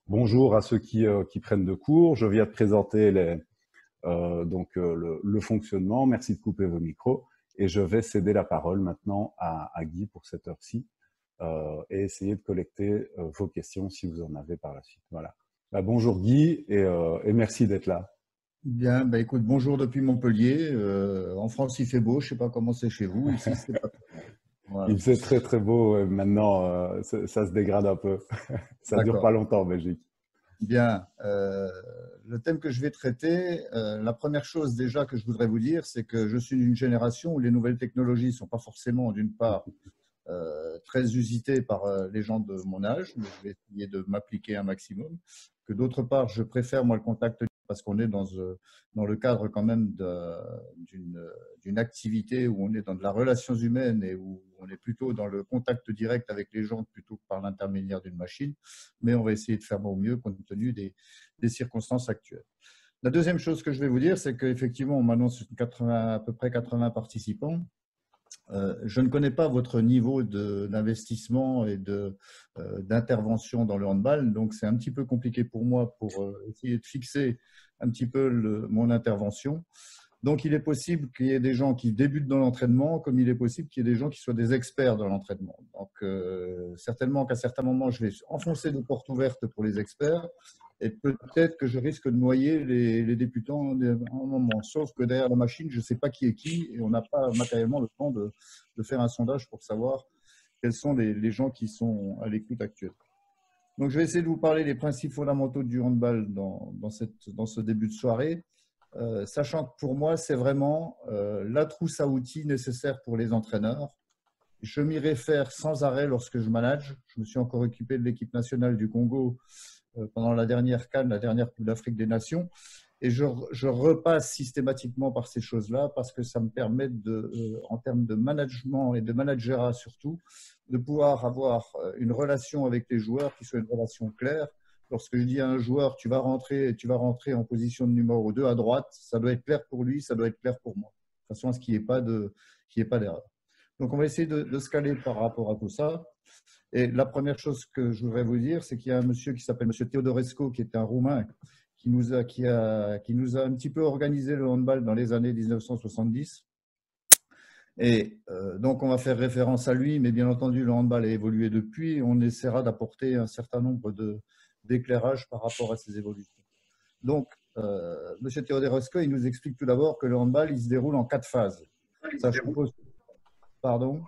Bonjour à ceux qui prennent de cours. Je viens de présenter le fonctionnement. Merci de couper vos micros. Et je vais céder la parole maintenant à Guy pour cette heure-ci et essayer de collecter vos questions si vous en avez par la suite. Voilà. Bonjour Guy et merci d'être là. Bien, bah écoute, bonjour depuis Montpellier. En France, il fait beau. Je sais pas comment c'est chez vous. Ici, c'est pas très bon. Voilà. Il fait très très beau. Maintenant, ça se dégrade un peu. Ça dure pas D'accord. longtemps en Belgique. Bien. Le thème que je vais traiter, la première chose déjà que je voudrais vous dire, c'est que je suis d'une génération où les nouvelles technologies ne sont pas forcément, d'une part, très usité par les gens de mon âge, mais je vais essayer de m'appliquer un maximum. Que d'autre part, je préfère moi le contact parce qu'on est dans le cadre quand même d'une activité où on est dans de la relation humaine et où on est plutôt dans le contact direct avec les gens plutôt que par l'intermédiaire d'une machine. Mais on va essayer de faire au mieux compte tenu des circonstances actuelles. La deuxième chose que je vais vous dire, c'est qu'effectivement, on m'annonce à peu près 80 participants. Je ne connais pas votre niveau d'investissement et d'intervention dans le handball, donc c'est un petit peu compliqué pour moi pour essayer de fixer un petit peu mon intervention. Donc, il est possible qu'il y ait des gens qui débutent dans l'entraînement, comme il est possible qu'il y ait des gens qui soient des experts dans l'entraînement. Donc, certainement qu'à certains moments, je vais enfoncer des portes ouvertes pour les experts et peut-être que je risque de noyer les débutants à un moment. Sauf que derrière la machine, je ne sais pas qui est qui et on n'a pas matériellement le temps de faire un sondage pour savoir quels sont les gens qui sont à l'écoute actuelle. Donc, je vais essayer de vous parler des principes fondamentaux du handball dans ce début de soirée. Sachant que pour moi, c'est vraiment la trousse à outils nécessaire pour les entraîneurs. Je m'y réfère sans arrêt lorsque je manage. Je me suis encore occupé de l'équipe nationale du Congo pendant la dernière CAN, la dernière Coupe d'Afrique des Nations. Et je repasse systématiquement par ces choses-là parce que ça me permet, en termes de management et de managerat surtout, de pouvoir avoir une relation avec les joueurs qui soit une relation claire. Lorsque je dis à un joueur, tu vas rentrer en position de numéro 2 à droite, ça doit être clair pour lui, ça doit être clair pour moi, de façon à ce qu'il n'y ait pas d'erreur. Donc, on va essayer de se caler par rapport à tout ça. Et la première chose que je voudrais vous dire, c'est qu'il y a un monsieur qui s'appelle Monsieur Teodorescu, qui est un Roumain, qui nous a un petit peu organisé le handball dans les années 1970. Et donc, on va faire référence à lui, mais bien entendu, le handball a évolué depuis. Et on essaiera d'apporter un certain nombre d'éclairages par rapport à ces évolutions. Donc, Monsieur Teodorescu, il nous explique tout d'abord que le handball, il se déroule en 4 phases. Ça, je suppose, pardon,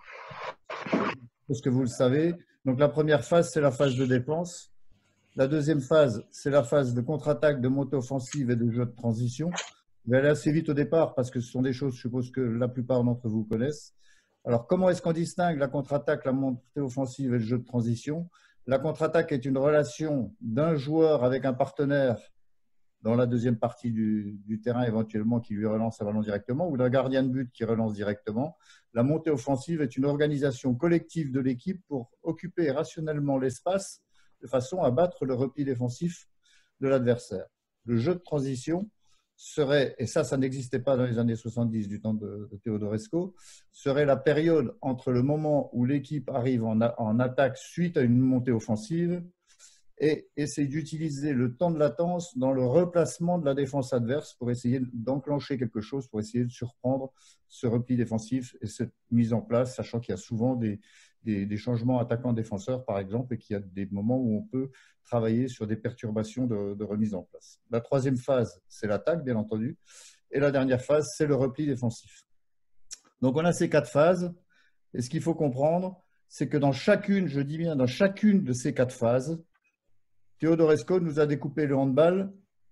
parce que vous le savez. Donc, la première phase, c'est la phase de défense. La deuxième phase, c'est la phase de contre-attaque, de montée offensive et de jeu de transition. Je vais aller assez vite au départ parce que ce sont des choses, je suppose, que la plupart d'entre vous connaissent. Alors, comment est-ce qu'on distingue la contre-attaque, la montée offensive et le jeu de transition? La contre-attaque est une relation d'un joueur avec un partenaire dans la deuxième partie du terrain, éventuellement, qui lui relance un ballon directement, ou d'un gardien de but qui relance directement. La montée offensive est une organisation collective de l'équipe pour occuper rationnellement l'espace de façon à battre le repli défensif de l'adversaire. Le jeu de transition serait, et ça n'existait pas dans les années 70 du temps de Teodorescu, serait la période entre le moment où l'équipe arrive en attaque suite à une montée offensive et essaye d'utiliser le temps de latence dans le replacement de la défense adverse pour essayer d'enclencher quelque chose, pour essayer de surprendre ce repli défensif et cette mise en place, sachant qu'il y a souvent des changements attaquants-défenseurs, par exemple, et qu'il y a des moments où on peut travailler sur des perturbations de remise en place. La troisième phase, c'est l'attaque, bien entendu, et la dernière phase, c'est le repli défensif. Donc, on a ces 4 phases, et ce qu'il faut comprendre, c'est que dans chacune, je dis bien dans chacune de ces 4 phases, Teodorescu nous a découpé le handball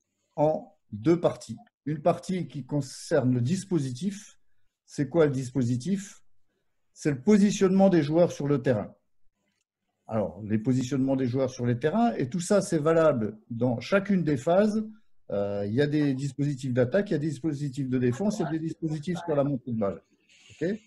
en 2 parties. Une partie qui concerne le dispositif. C'est quoi le dispositif? C'est le positionnement des joueurs sur le terrain. Alors, les positionnements des joueurs sur les terrains, et tout ça, c'est valable dans chacune des phases. Il y a des dispositifs d'attaque, il y a des dispositifs de défense, il y a des dispositifs sur la montée de balle. Okay,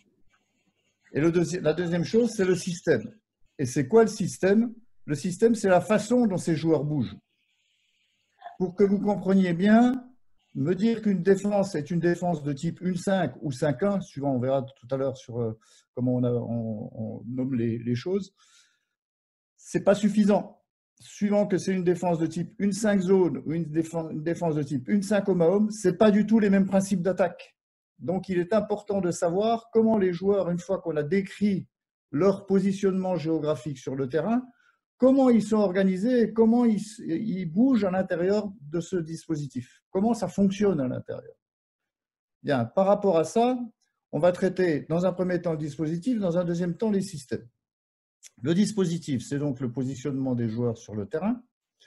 et la deuxième chose, c'est le système. Et c'est quoi le système? Le système, c'est la façon dont ces joueurs bougent. Pour que vous compreniez bien, me dire qu'une défense est une défense de type 1-5 ou 5-1, suivant, on verra tout à l'heure sur comment on nomme les choses, ce n'est pas suffisant. suivant que c'est une défense de type une 5 zone ou une défense de type une 5 homme-à-homme, ce n'est pas du tout les mêmes principes d'attaque. Donc, il est important de savoir comment les joueurs, une fois qu'on a décrit leur positionnement géographique sur le terrain, comment ils sont organisés et comment ils bougent à l'intérieur de ce dispositif. Comment ça fonctionne à l'intérieur. Bien, par rapport à ça, on va traiter dans un premier temps le dispositif, dans un deuxième temps les systèmes. Le dispositif, c'est donc le positionnement des joueurs sur le terrain.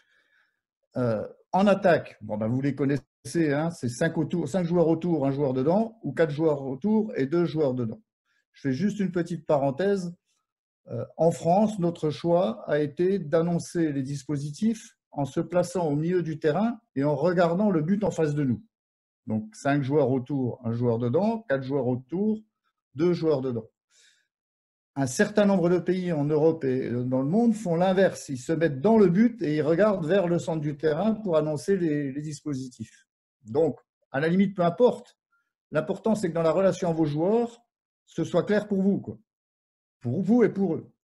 En attaque, bon, ben vous les connaissez, hein, c'est 5 joueurs autour, 1 joueur dedans, ou 4 joueurs autour et 2 joueurs dedans. Je fais juste une petite parenthèse. En France, notre choix a été d'annoncer les dispositifs en se plaçant au milieu du terrain et en regardant le but en face de nous. Donc 5 joueurs autour, 1 joueur dedans, 4 joueurs autour, 2 joueurs dedans. Un certain nombre de pays en Europe et dans le monde font l'inverse. Ils se mettent dans le but et ils regardent vers le centre du terrain pour annoncer les dispositifs. Donc, à la limite, peu importe. L'important, c'est que dans la relation à vos joueurs, ce soit clair pour vous, quoi. Pour vous et pour eux.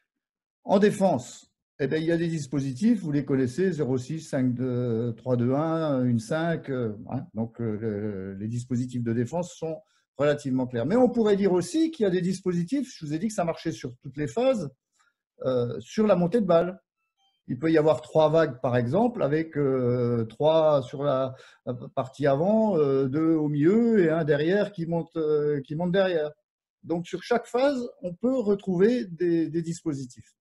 En défense, eh bien, il y a des dispositifs, vous les connaissez, 0,6, 5, 2, 3, 2, 1, 1, 5. Hein, donc, les dispositifs de défense sont relativement clair. Mais on pourrait dire aussi qu'il y a des dispositifs, je vous ai dit que ça marchait sur toutes les phases, sur la montée de balle. Il peut y avoir 3 vagues, par exemple, avec 3 sur la partie avant, 2 au milieu et 1 derrière qui monte derrière. Donc, sur chaque phase, on peut retrouver des dispositifs.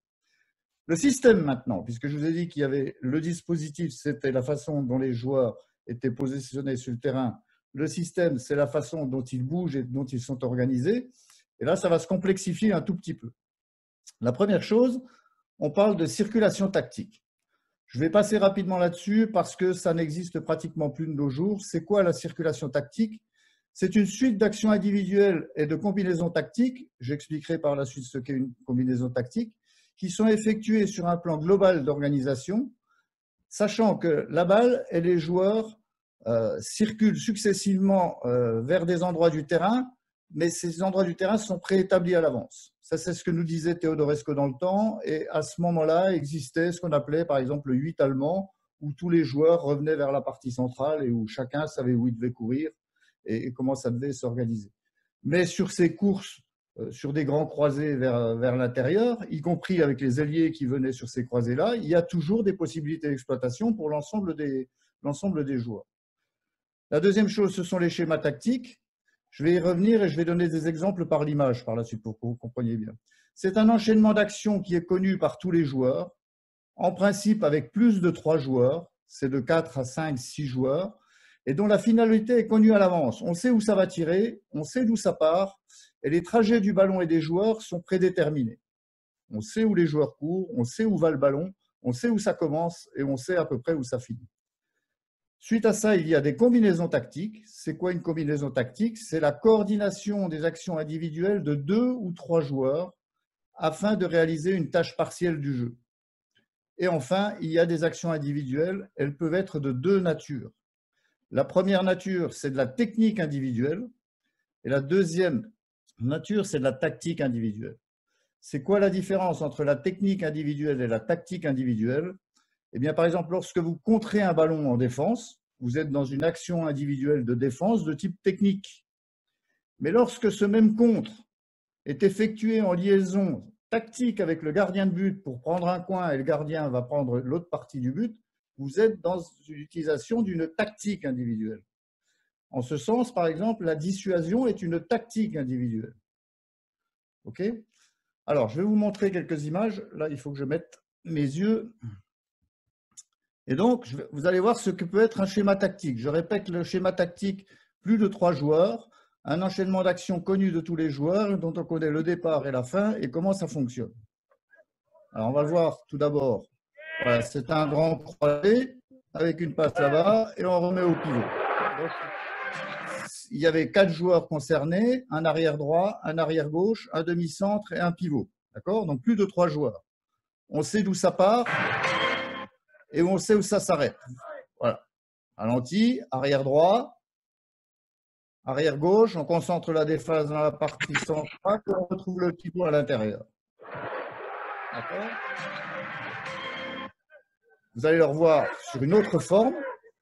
Le système maintenant, puisque je vous ai dit qu'il y avait le dispositif, c'était la façon dont les joueurs étaient positionnés sur le terrain. Le système, c'est la façon dont ils bougent et dont ils sont organisés. Et là, ça va se complexifier un tout petit peu. La première chose, on parle de circulation tactique. Je vais passer rapidement là-dessus parce que ça n'existe pratiquement plus de nos jours. C'est quoi la circulation tactique? C'est une suite d'actions individuelles et de combinaisons tactiques, j'expliquerai par la suite ce qu'est une combinaison tactique, qui sont effectuées sur un plan global d'organisation, sachant que la balle et les joueurs circulent successivement vers des endroits du terrain, mais ces endroits du terrain sont préétablis à l'avance. Ça, c'est ce que nous disait Teodorescu dans le temps, et à ce moment-là existait ce qu'on appelait par exemple le 8 allemand, où tous les joueurs revenaient vers la partie centrale et où chacun savait où il devait courir et comment ça devait s'organiser. Mais sur ces courses, sur des grands croisés vers l'intérieur, y compris avec les ailiers qui venaient sur ces croisés-là, il y a toujours des possibilités d'exploitation pour l'ensemble des joueurs. La deuxième chose, ce sont les schémas tactiques. Je vais y revenir et je vais donner des exemples par l'image par la suite pour que vous compreniez bien. C'est un enchaînement d'actions qui est connu par tous les joueurs, en principe avec plus de 3 joueurs, c'est de 4 à 5, 6 joueurs, et dont la finalité est connue à l'avance. On sait où ça va tirer, on sait d'où ça part, et les trajets du ballon et des joueurs sont prédéterminés. On sait où les joueurs courent, on sait où va le ballon, on sait où ça commence et on sait à peu près où ça finit. Suite à ça, il y a des combinaisons tactiques. C'est quoi une combinaison tactique? C'est la coordination des actions individuelles de 2 ou 3 joueurs afin de réaliser une tâche partielle du jeu. Et enfin, il y a des actions individuelles. Elles peuvent être de 2 natures. La première nature, c'est de la technique individuelle. Et la deuxième nature, c'est de la tactique individuelle. C'est quoi la différence entre la technique individuelle et la tactique individuelle? Eh bien, par exemple, lorsque vous contrez un ballon en défense, vous êtes dans une action individuelle de défense de type technique. Mais lorsque ce même contre est effectué en liaison tactique avec le gardien de but pour prendre un coin et le gardien va prendre l'autre partie du but, vous êtes dans l'utilisation d'une tactique individuelle. En ce sens, par exemple, la dissuasion est une tactique individuelle. OK ? Alors, je vais vous montrer quelques images. Là, il faut que je mette mes yeux. Et donc, vous allez voir ce que peut être un schéma tactique. Je répète le schéma tactique, plus de 3 joueurs, un enchaînement d'actions connu de tous les joueurs, dont on connaît le départ et la fin, et comment ça fonctionne. Alors, on va le voir tout d'abord. Voilà, c'est un grand croisé avec une passe là-bas, et on remet au pivot. Donc, il y avait 4 joueurs concernés, un arrière droit, un arrière gauche, un demi-centre et un pivot. D'accord? Donc, plus de 3 joueurs. On sait d'où ça part et on sait où ça s'arrête. Voilà. Ralenti, arrière droit, arrière gauche, on concentre la défense dans la partie centrale et on retrouve le pivot à l'intérieur. D'accord? vous allez le revoir sur une autre forme.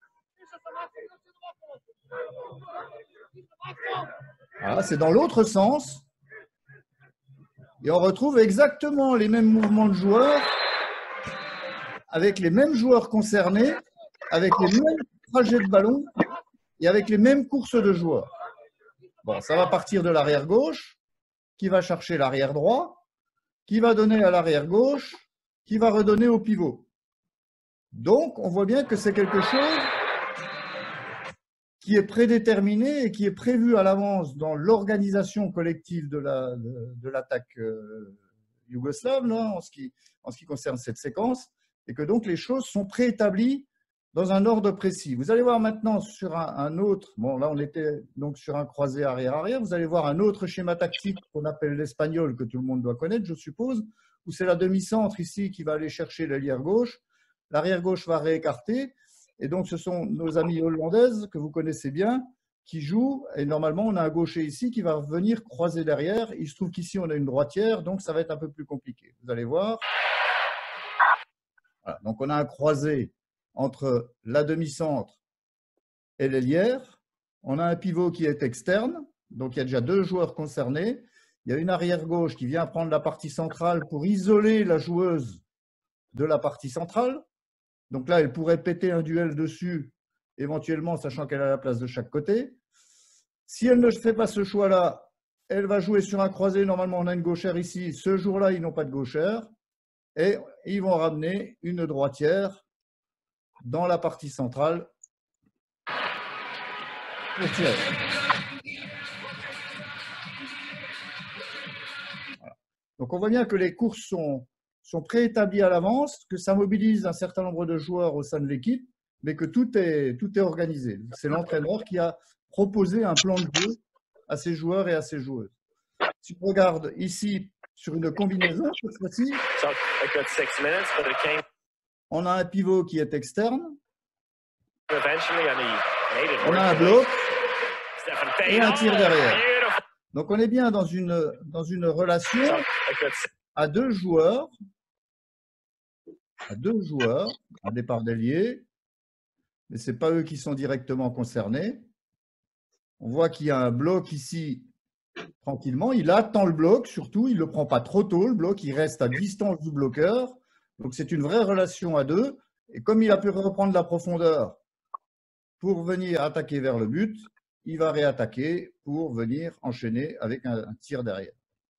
Voilà, c'est dans l'autre sens. Et on retrouve exactement les mêmes mouvements de joueurs, avec les mêmes joueurs concernés, avec les mêmes trajets de ballon et avec les mêmes courses de joueurs. Bon, ça va partir de l'arrière gauche, qui va chercher l'arrière droit, qui va donner à l'arrière gauche, qui va redonner au pivot. Donc, on voit bien que c'est quelque chose qui est prédéterminé et qui est prévu à l'avance dans l'organisation collective de l'attaque yougoslave, là, en ce qui concerne cette séquence, et que donc les choses sont préétablies dans un ordre précis. Vous allez voir maintenant sur un autre, bon là on était donc sur un croisé arrière-arrière, vous allez voir un autre schéma tactique qu'on appelle l'espagnol, que tout le monde doit connaître, je suppose, où c'est la demi-centre ici qui va aller chercher l'ailière gauche, l'arrière gauche va réécarter, et donc ce sont nos amis hollandaises que vous connaissez bien qui jouent, et normalement on a un gaucher ici qui va venir croiser derrière. Il se trouve qu'ici on a une droitière, donc ça va être un peu plus compliqué. Vous allez voir. Voilà. Donc on a un croisé entre la demi-centre et l'ailière. On a un pivot qui est externe, donc il y a déjà deux joueurs concernés. Il y a une arrière gauche qui vient prendre la partie centrale pour isoler la joueuse de la partie centrale. Donc là, elle pourrait péter un duel dessus, éventuellement, sachant qu'elle a la place de chaque côté. Si elle ne fait pas ce choix-là, elle va jouer sur un croisé. Normalement, on a une gauchère ici. Ce jour-là, ils n'ont pas de gauchère. Et ils vont ramener une droitière dans la partie centrale pour tirer. Voilà. Donc on voit bien que les courses sont préétablies à l'avance, que ça mobilise un certain nombre de joueurs au sein de l'équipe, mais que tout est organisé. C'est l'entraîneur qui a proposé un plan de jeu à ses joueurs et à ses joueuses. Si on regarde ici sur une combinaison, cette fois-ci, on a un pivot qui est externe, on a un bloc et un tir derrière. Donc on est bien dans une relation à deux joueurs, un départ d'ailier, mais ce n'est pas eux qui sont directement concernés. On voit qu'il y a un bloc ici, tranquillement. Il attend le bloc, surtout. Il ne le prend pas trop tôt, le bloc. Il reste à distance du bloqueur. Donc, c'est une vraie relation à deux. Et comme il a pu reprendre la profondeur pour venir attaquer vers le but, il va réattaquer pour venir enchaîner avec un tir derrière.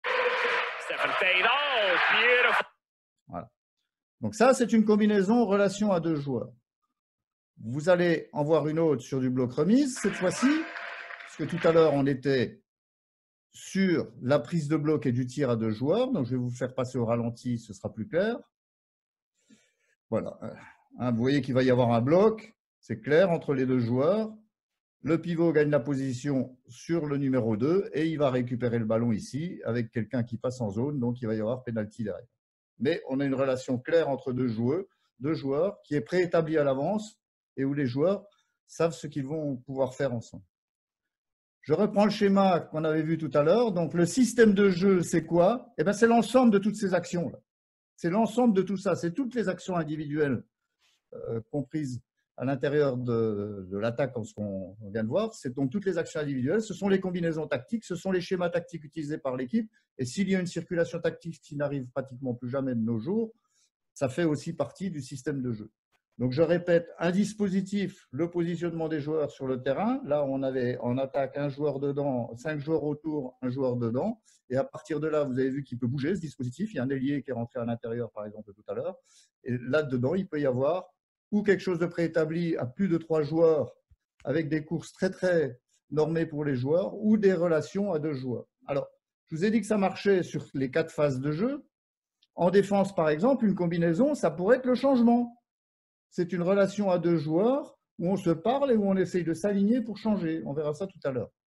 Voilà. Donc ça, c'est une combinaison relation à deux joueurs. Vous allez en voir une autre sur du bloc remise cette fois-ci, parce que tout à l'heure, on était sur la prise de bloc et du tir à deux joueurs. Donc, je vais vous faire passer au ralenti, ce sera plus clair. Voilà. Vous voyez qu'il va y avoir un bloc, c'est clair, entre les deux joueurs. Le pivot gagne la position sur le numéro 2 et il va récupérer le ballon ici avec quelqu'un qui passe en zone, donc il va y avoir pénalty derrière. Mais on a une relation claire entre deux joueurs qui est préétablie à l'avance et où les joueurs savent ce qu'ils vont pouvoir faire ensemble. Je reprends le schéma qu'on avait vu tout à l'heure. Donc, le système de jeu, c'est quoi? Eh bien, c'est l'ensemble de toutes ces actions-là. C'est l'ensemble de tout ça. C'est toutes les actions individuelles comprises à l'intérieur de l'attaque, ce qu'on vient de voir. C'est donc toutes les actions individuelles. Ce sont les combinaisons tactiques. Ce sont les schémas tactiques utilisés par l'équipe. Et s'il y a une circulation tactique qui n'arrive pratiquement plus jamais de nos jours, ça fait aussi partie du système de jeu. Donc, je répète, un dispositif, le positionnement des joueurs sur le terrain. Là, on avait en attaque un joueur dedans, 5 joueurs autour, un joueur dedans. Et à partir de là, vous avez vu qu'il peut bouger, ce dispositif. Il y a un ailier qui est rentré à l'intérieur, par exemple, tout à l'heure. Et là-dedans, il peut y avoir ou quelque chose de préétabli à plus de 3 joueurs avec des courses très, très normées pour les joueurs ou des relations à 2 joueurs. Alors, je vous ai dit que ça marchait sur les 4 phases de jeu. En défense, par exemple, une combinaison, ça pourrait être le changement. C'est une relation à 2 joueurs où on se parle et où on essaye de s'aligner pour changer. On verra ça tout à l'heure.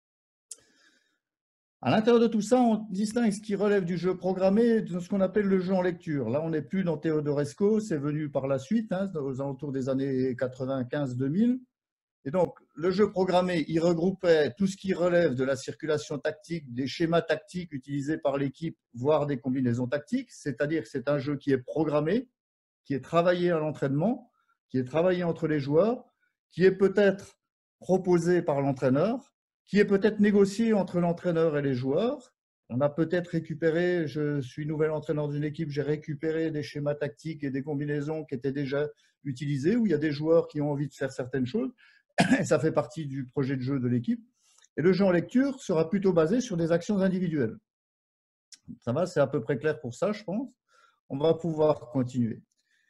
À l'intérieur de tout ça, on distingue ce qui relève du jeu programmé de ce qu'on appelle le jeu en lecture. Là, on n'est plus dans Teodorescu, c'est venu par la suite, aux alentours des années 95-2000. Et donc, le jeu programmé, il regroupait tout ce qui relève de la circulation tactique, des schémas tactiques utilisés par l'équipe, voire des combinaisons tactiques. C'est-à-dire que c'est un jeu qui est programmé, qui est travaillé à l'entraînement, qui est travaillé entre les joueurs, qui est peut-être proposé par l'entraîneur, qui est peut-être négocié entre l'entraîneur et les joueurs. On a peut-être récupéré, je suis nouvel entraîneur d'une équipe, j'ai récupéré des schémas tactiques et des combinaisons qui étaient déjà utilisés, où il y a des joueurs qui ont envie de faire certaines choses, et ça fait partie du projet de jeu de l'équipe. Et le jeu en lecture sera plutôt basé sur des actions individuelles. Ça va, c'est à peu près clair pour ça, je pense. On va pouvoir continuer.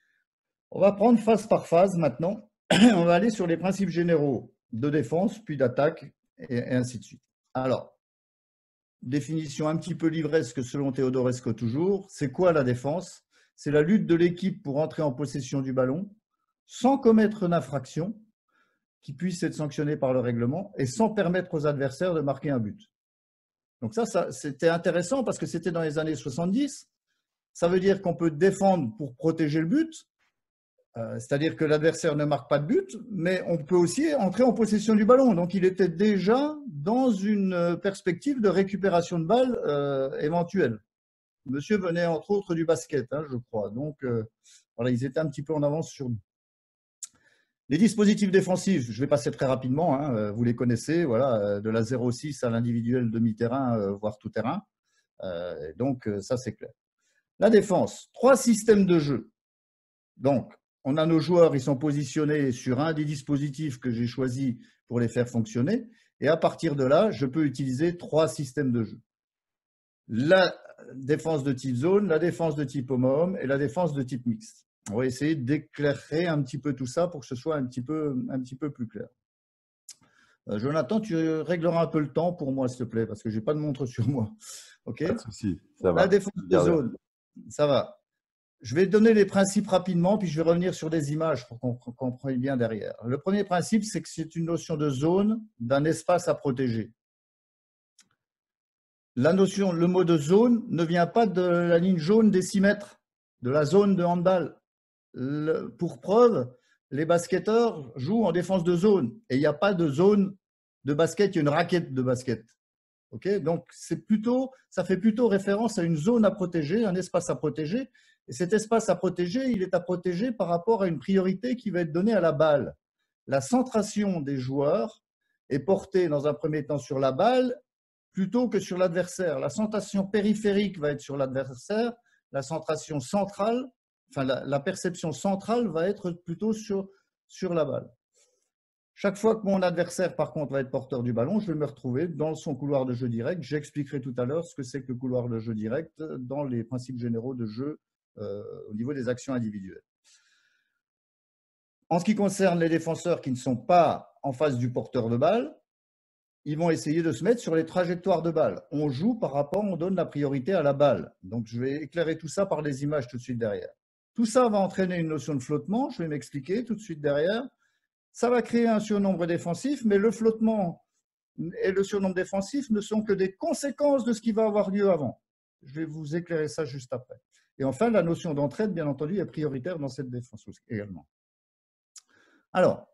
On va prendre phase par phase maintenant. On va aller sur les principes généraux de défense, puis d'attaque, et ainsi de suite. Alors, définition un petit peu livresque selon Theodorescu toujours. C'est quoi la défense? C'est la lutte de l'équipe pour entrer en possession du ballon sans commettre une infraction qui puisse être sanctionnée par le règlement et sans permettre aux adversaires de marquer un but. Donc ça c'était intéressant parce que c'était dans les années 70. Ça veut dire qu'on peut défendre pour protéger le but, c'est-à-dire que l'adversaire ne marque pas de but, mais on peut aussi entrer en possession du ballon. Donc il était déjà dans une perspective de récupération de balles éventuelle. Monsieur venait entre autres du basket, je crois. Donc voilà, ils étaient un petit peu en avance sur nous. Les dispositifs défensifs, je vais passer très rapidement, vous les connaissez, voilà, de la 0,6 à l'individuel demi-terrain, voire tout terrain. Donc ça c'est clair. La défense, 3 systèmes de jeu. Donc, on a nos joueurs, ils sont positionnés sur un des dispositifs que j'ai choisi pour les faire fonctionner. Et à partir de là, je peux utiliser 3 systèmes de jeu. La défense de type zone, la défense de type homme et la défense de type mixte. On va essayer d'éclairer un petit peu tout ça pour que ce soit un petit peu plus clair. Jonathan, tu régleras un peu le temps pour moi, s'il te plaît, parce que je n'ai pas de montre sur moi. Okay. Pas de souci, ça va. La défense de zone, ça va. Je vais donner les principes rapidement, puis je vais revenir sur des images pour qu'on comprenne bien derrière. Le premier principe, c'est que c'est une notion de zone, d'un espace à protéger. La notion, le mot de zone ne vient pas de la ligne jaune des 6 mètres, de la zone de handball. Pour preuve, les basketteurs jouent en défense de zone et il n'y a pas de zone de basket, il y a une raquette de basket. Okay, donc ça fait plutôt référence à une zone à protéger, un espace à protéger. Et cet espace à protéger, il est à protéger par rapport à une priorité qui va être donnée à la balle. La centration des joueurs est portée dans un premier temps sur la balle plutôt que sur l'adversaire. La centration périphérique va être sur l'adversaire, la centration centrale, enfin la perception centrale va être plutôt sur la balle. Chaque fois que mon adversaire, par contre, va être porteur du ballon, je vais me retrouver dans son couloir de jeu direct. J'expliquerai tout à l'heure ce que c'est que le couloir de jeu direct dans les principes généraux de jeu au niveau des actions individuelles. En ce qui concerne les défenseurs qui ne sont pas en face du porteur de balle, ils vont essayer de se mettre sur les trajectoires de balle. On joue par rapport, on donne la priorité à la balle. Donc, je vais éclairer tout ça par des images tout de suite derrière. Tout ça va entraîner une notion de flottement. Je vais m'expliquer tout de suite derrière. Ça va créer un surnombre défensif, mais le flottement et le surnombre défensif ne sont que des conséquences de ce qui va avoir lieu avant. Je vais vous éclairer ça juste après. Et enfin, la notion d'entraide, bien entendu, est prioritaire dans cette défense également. Alors,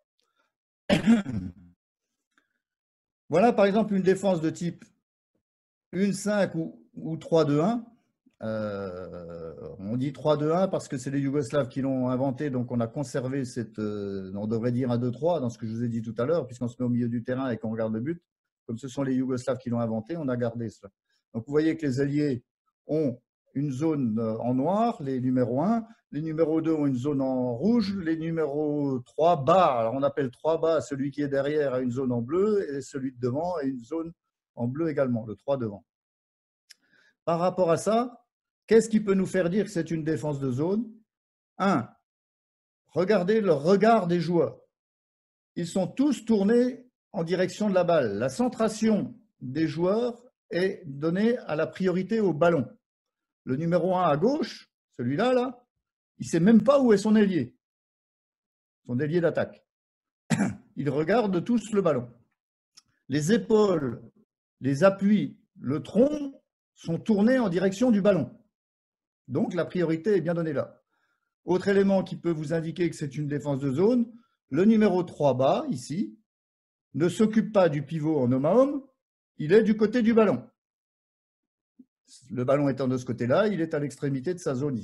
voilà par exemple une défense de type 1-5 ou 3-2-1. On dit 3-2-1 parce que c'est les Yougoslaves qui l'ont inventé, donc on a conservé cette, on devrait dire 1-2-3 dans ce que je vous ai dit tout à l'heure, puisqu'on se met au milieu du terrain et qu'on regarde le but. Comme ce sont les Yougoslaves qui l'ont inventé, on a gardé cela. Donc vous voyez que les alliés ont une zone en noir, les numéros 1, les numéros 2 ont une zone en rouge, les numéros 3 bas, alors on appelle 3 bas, celui qui est derrière a une zone en bleu et celui de devant a une zone en bleu également, le 3 devant. Par rapport à ça, qu'est-ce qui peut nous faire dire que c'est une défense de zone? 1. Regardez le regard des joueurs. Ils sont tous tournés en direction de la balle. La centration des joueurs est donnée à la priorité au ballon. Le numéro 1 à gauche, celui-là, là, il ne sait même pas où est son ailier. Son ailier d'attaque. Ils regardent tous le ballon. Les épaules, les appuis, le tronc sont tournés en direction du ballon. Donc, la priorité est bien donnée là. Autre élément qui peut vous indiquer que c'est une défense de zone, le numéro 3 bas, ici, ne s'occupe pas du pivot en homme à homme, il est du côté du ballon. Le ballon étant de ce côté-là, il est à l'extrémité de sa zone ici.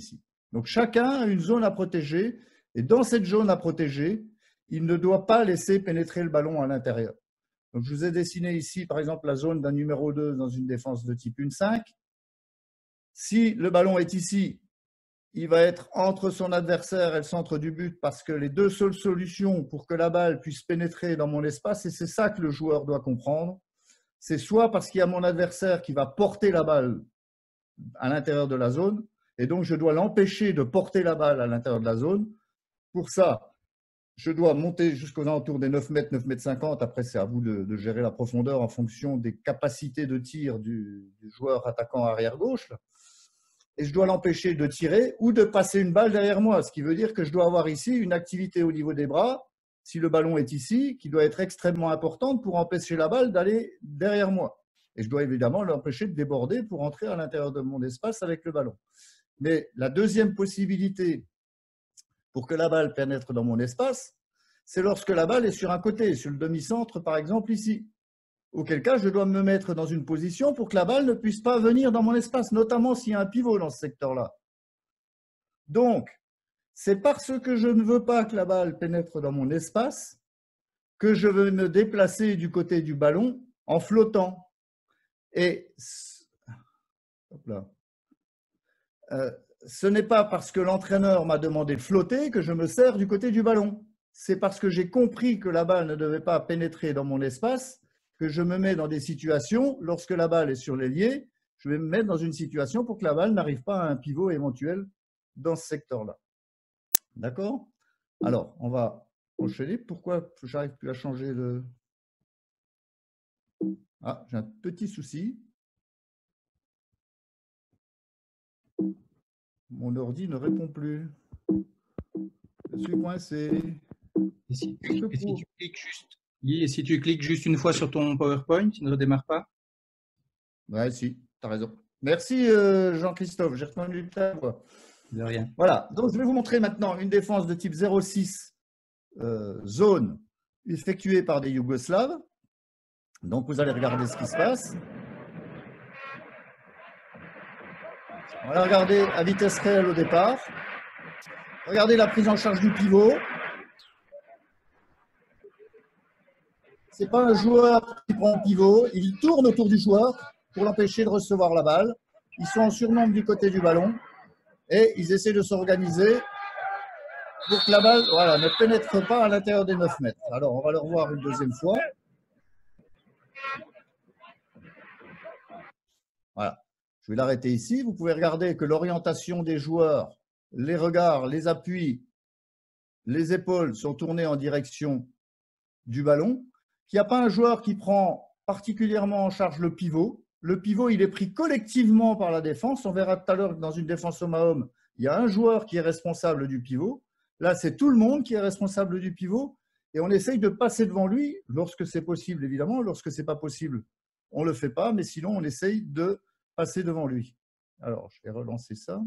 Donc, chacun a une zone à protéger. Et dans cette zone à protéger, il ne doit pas laisser pénétrer le ballon à l'intérieur. Donc, je vous ai dessiné ici, par exemple, la zone d'un numéro 2 dans une défense de type 1-5. Si le ballon est ici, il va être entre son adversaire et le centre du but parce que les deux seules solutions pour que la balle puisse pénétrer dans mon espace, et c'est ça que le joueur doit comprendre, c'est soit parce qu'il y a mon adversaire qui va porter la balle à l'intérieur de la zone, et donc je dois l'empêcher de porter la balle à l'intérieur de la zone. Pour ça, je dois monter jusqu'aux alentours des 9 mètres, 9 mètres 50. Après, c'est à vous de gérer la profondeur en fonction des capacités de tir du joueur attaquant arrière gauche. Et je dois l'empêcher de tirer ou de passer une balle derrière moi, ce qui veut dire que je dois avoir ici une activité au niveau des bras, si le ballon est ici, qui doit être extrêmement importante pour empêcher la balle d'aller derrière moi. Et je dois évidemment l'empêcher de déborder pour entrer à l'intérieur de mon espace avec le ballon. Mais la deuxième possibilité pour que la balle pénètre dans mon espace, c'est lorsque la balle est sur un côté, sur le demi-centre par exemple ici. Auquel cas, je dois me mettre dans une position pour que la balle ne puisse pas venir dans mon espace, notamment s'il y a un pivot dans ce secteur-là. Donc, c'est parce que je ne veux pas que la balle pénètre dans mon espace que je veux me déplacer du côté du ballon en flottant. Et hop là. Ce n'est pas parce que l'entraîneur m'a demandé de flotter que je me sers du côté du ballon. C'est parce que j'ai compris que la balle ne devait pas pénétrer dans mon espace que je me mets dans des situations, lorsque la balle est sur l'ailier, je vais me mettre dans une situation pour que la balle n'arrive pas à un pivot éventuel dans ce secteur-là. D'accord? Alors, on va enchaîner. Pourquoi je n'arrive plus à changer le… Ah, j'ai un petit souci. Mon ordi ne répond plus. Je suis coincé. Et si tu cliques juste une fois sur ton PowerPoint, il ne redémarre pas? Ouais, si, tu as raison. Merci Jean-Christophe, j'ai reconnu ta voix. De rien. Voilà, donc je vais vous montrer maintenant une défense de type 0,6 zone effectuée par des Yougoslaves. Donc vous allez regarder ce qui se passe. On va regarder à vitesse réelle au départ. Regardez la prise en charge du pivot. Ce n'est pas un joueur qui prend le pivot, il tourne autour du joueur pour l'empêcher de recevoir la balle. Ils sont en surnombre du côté du ballon et ils essaient de s'organiser pour que la balle ne pénètre pas à l'intérieur des 9 mètres. Alors, on va le revoir une deuxième fois. Voilà. Je vais l'arrêter ici. Vous pouvez regarder que l'orientation des joueurs, les regards, les appuis, les épaules sont tournés en direction du ballon. Qu'il n'y a pas un joueur qui prend particulièrement en charge le pivot. Le pivot, il est pris collectivement par la défense. On verra tout à l'heure que dans une défense homme-à-homme, il y a un joueur qui est responsable du pivot. Là, c'est tout le monde qui est responsable du pivot. Et on essaye de passer devant lui lorsque c'est possible, évidemment. Lorsque ce n'est pas possible, on ne le fait pas. Mais sinon, on essaye de passer devant lui. Alors, je vais relancer ça.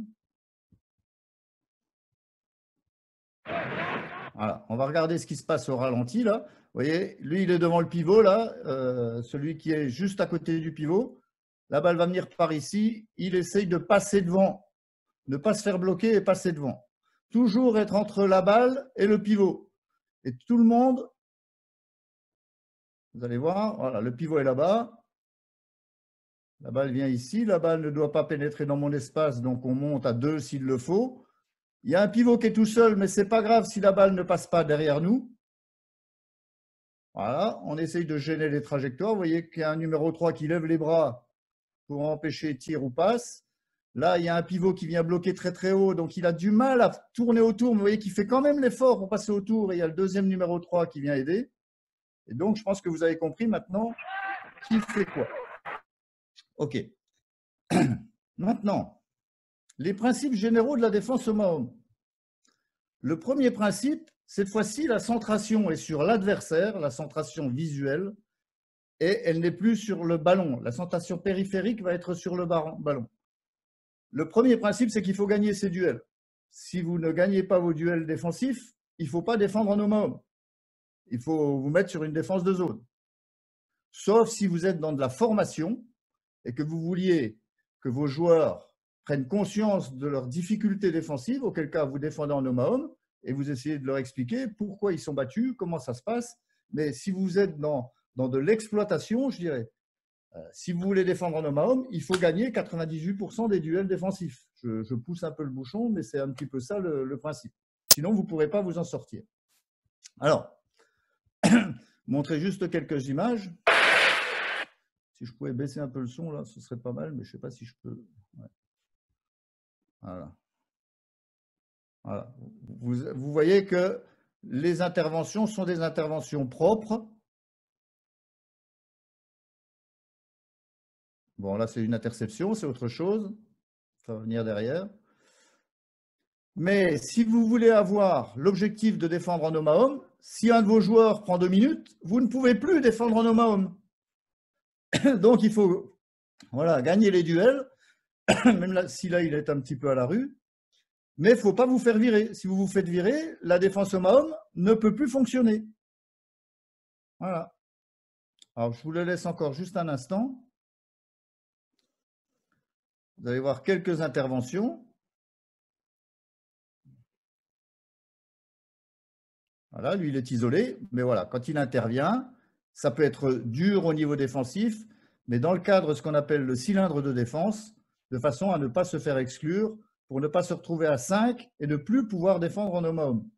Voilà, on va regarder ce qui se passe au ralenti, là. Vous voyez, lui, il est devant le pivot, là, celui qui est juste à côté du pivot. La balle va venir par ici. Il essaye de passer devant, ne pas se faire bloquer et passer devant. Toujours être entre la balle et le pivot. Et tout le monde, vous allez voir, voilà, le pivot est là-bas. La balle vient ici. La balle ne doit pas pénétrer dans mon espace, donc on monte à 2 s'il le faut. Il y a un pivot qui est tout seul, mais ce n'est pas grave si la balle ne passe pas derrière nous. Voilà, on essaye de gêner les trajectoires. Vous voyez qu'il y a un numéro 3 qui lève les bras pour empêcher tir ou passe. Là, il y a un pivot qui vient bloquer très très haut, donc il a du mal à tourner autour. Mais vous voyez qu'il fait quand même l'effort pour passer autour. Et il y a le deuxième numéro 3 qui vient aider. Et donc, je pense que vous avez compris maintenant qui fait quoi. OK. Maintenant, les principes généraux de la défense homme-à-homme. Le premier principe, cette fois-ci, la centration est sur l'adversaire, la centration visuelle, et elle n'est plus sur le ballon. La centration périphérique va être sur le ballon. Le premier principe, c'est qu'il faut gagner ses duels. Si vous ne gagnez pas vos duels défensifs, il ne faut pas défendre en homme-à-homme. Il faut vous mettre sur une défense de zone. Sauf si vous êtes dans de la formation et que vous vouliez que vos joueurs prennent conscience de leurs difficultés défensives, auquel cas vous défendez en homme à homme, et vous essayez de leur expliquer pourquoi ils sont battus, comment ça se passe. Mais si vous êtes dans de l'exploitation, je dirais, si vous voulez défendre en homme à homme, il faut gagner 98% des duels défensifs. Je pousse un peu le bouchon, mais c'est un petit peu ça le principe. Sinon, vous ne pourrez pas vous en sortir. Alors, montrer juste quelques images. Si je pouvais baisser un peu le son, là, ce serait pas mal, mais je ne sais pas si je peux. Ouais. Voilà. Voilà. Vous voyez que les interventions sont des interventions propres. Bon, là, c'est une interception, c'est autre chose. Ça va venir derrière. Mais si vous voulez avoir l'objectif de défendre en homme à homme, si un de vos joueurs prend 2 minutes, vous ne pouvez plus défendre en homme à homme. Donc, il faut gagner les duels, même là, si là, il est un petit peu à la rue. Mais il ne faut pas vous faire virer. Si vous vous faites virer, la défense homme à homme ne peut plus fonctionner. Voilà. Alors, je vous le laisse encore juste un instant. Vous allez voir quelques interventions. Voilà, lui, il est isolé. Mais voilà, quand il intervient, ça peut être dur au niveau défensif, mais dans le cadre de ce qu'on appelle le cylindre de défense, de façon à ne pas se faire exclure, pour ne pas se retrouver à 5 et ne plus pouvoir défendre en homme à homme.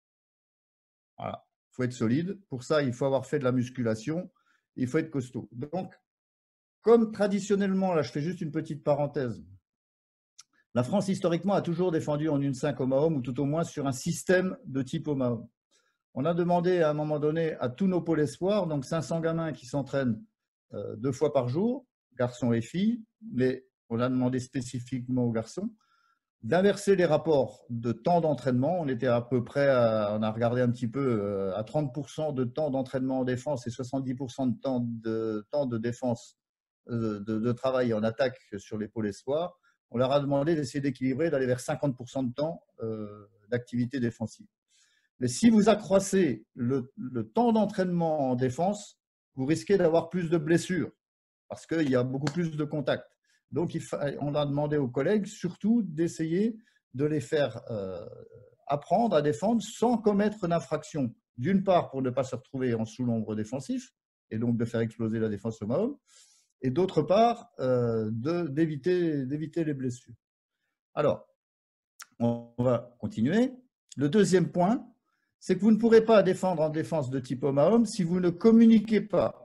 Voilà, il faut être solide. Pour ça, il faut avoir fait de la musculation. Il faut être costaud. Donc, comme traditionnellement, là, je fais juste une petite parenthèse, la France, historiquement, a toujours défendu en 1-5 homme à homme, ou tout au moins sur un système de type homme à homme. On a demandé à un moment donné à tous nos pôles espoirs, donc 500 gamins qui s'entraînent 2 fois par jour, garçons et filles, mais on a demandé spécifiquement aux garçons, d'inverser les rapports de temps d'entraînement. On était à peu près, on a regardé un petit peu, à 30% de temps d'entraînement en défense et 70% de temps de défense, de travail en attaque sur les pôles espoirs. On leur a demandé d'essayer d'équilibrer, d'aller vers 50% de temps d'activité défensive. Mais si vous accroissez le temps d'entraînement en défense, vous risquez d'avoir plus de blessures parce qu'il y a beaucoup plus de contacts. Donc, on a demandé aux collègues surtout d'essayer de les faire apprendre à défendre sans commettre d'infraction. D'une part, pour ne pas se retrouver en sous-nombre défensif et donc de faire exploser la défense homme à homme, et d'autre part, d'éviter les blessures. Alors, on va continuer. Le deuxième point, c'est que vous ne pourrez pas défendre en défense de type homme à homme si vous ne communiquez pas.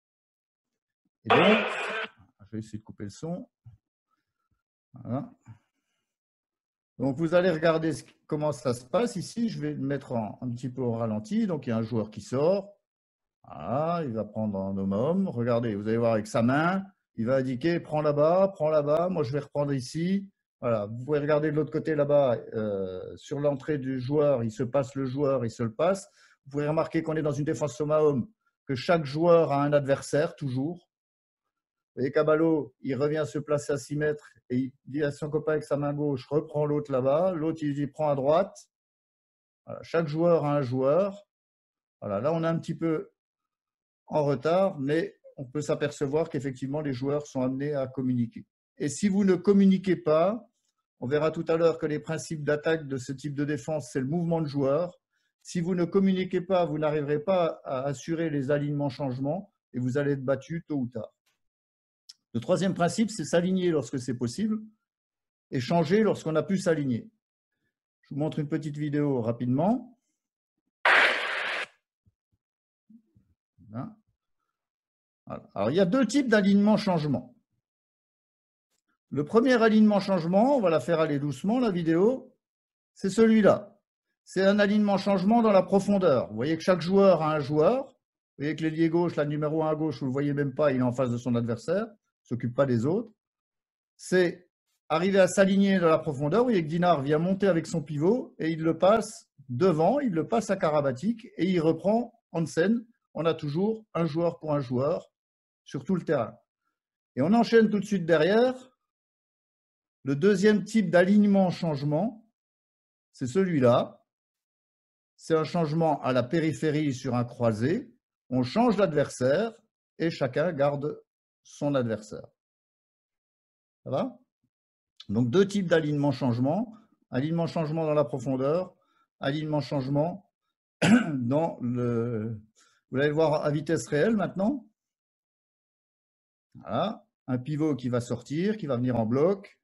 Et donc, je vais essayer de couper le son. Voilà. Donc, vous allez regarder comment ça se passe ici. Je vais le mettre un petit peu au ralenti. Donc, il y a un joueur qui sort. Voilà, il va prendre un homme à homme. Regardez, vous allez voir avec sa main, il va indiquer « prends là-bas, moi je vais reprendre ici ». Voilà, vous pouvez regarder de l'autre côté là-bas, sur l'entrée du joueur, il se passe le joueur, il se le passe. Vous pouvez remarquer qu'on est dans une défense homme à homme, que chaque joueur a un adversaire, toujours. Vous voyez, Caballo, il revient se placer à 6 mètres et il dit à son copain avec sa main gauche, reprends l'autre là-bas. L'autre, il dit, prends à droite. Voilà, chaque joueur a un joueur. Voilà, là, on est un petit peu en retard, mais on peut s'apercevoir qu'effectivement, les joueurs sont amenés à communiquer. Et si vous ne communiquez pas, on verra tout à l'heure que les principes d'attaque de ce type de défense, c'est le mouvement de joueurs. Si vous ne communiquez pas, vous n'arriverez pas à assurer les alignements changements et vous allez être battu tôt ou tard. Le troisième principe, c'est s'aligner lorsque c'est possible et changer lorsqu'on a pu s'aligner. Je vous montre une petite vidéo rapidement. Alors, il y a 2 types d'alignement-changement. Le premier alignement-changement, on va la faire aller doucement, la vidéo, c'est celui-là. C'est un alignement-changement dans la profondeur. Vous voyez que chaque joueur a un joueur. Vous voyez que l'ailier gauche, la numéro 1 à gauche, vous ne le voyez même pas, il est en face de son adversaire, il ne s'occupe pas des autres. C'est arriver à s'aligner dans la profondeur. Vous voyez que Dinard vient monter avec son pivot et il le passe devant, il le passe à Karabatic et il reprend Hansen. On a toujours un joueur pour un joueur sur tout le terrain. Et on enchaîne tout de suite derrière. Le deuxième type d'alignement-changement, c'est celui-là. C'est un changement à la périphérie sur un croisé. On change l'adversaire et chacun garde son adversaire. Ça va? Donc, deux types d'alignement-changement. Alignement-changement dans la profondeur, alignement-changement dans le… Vous allez le voir à vitesse réelle maintenant. Voilà, un pivot qui va sortir, qui va venir en bloc.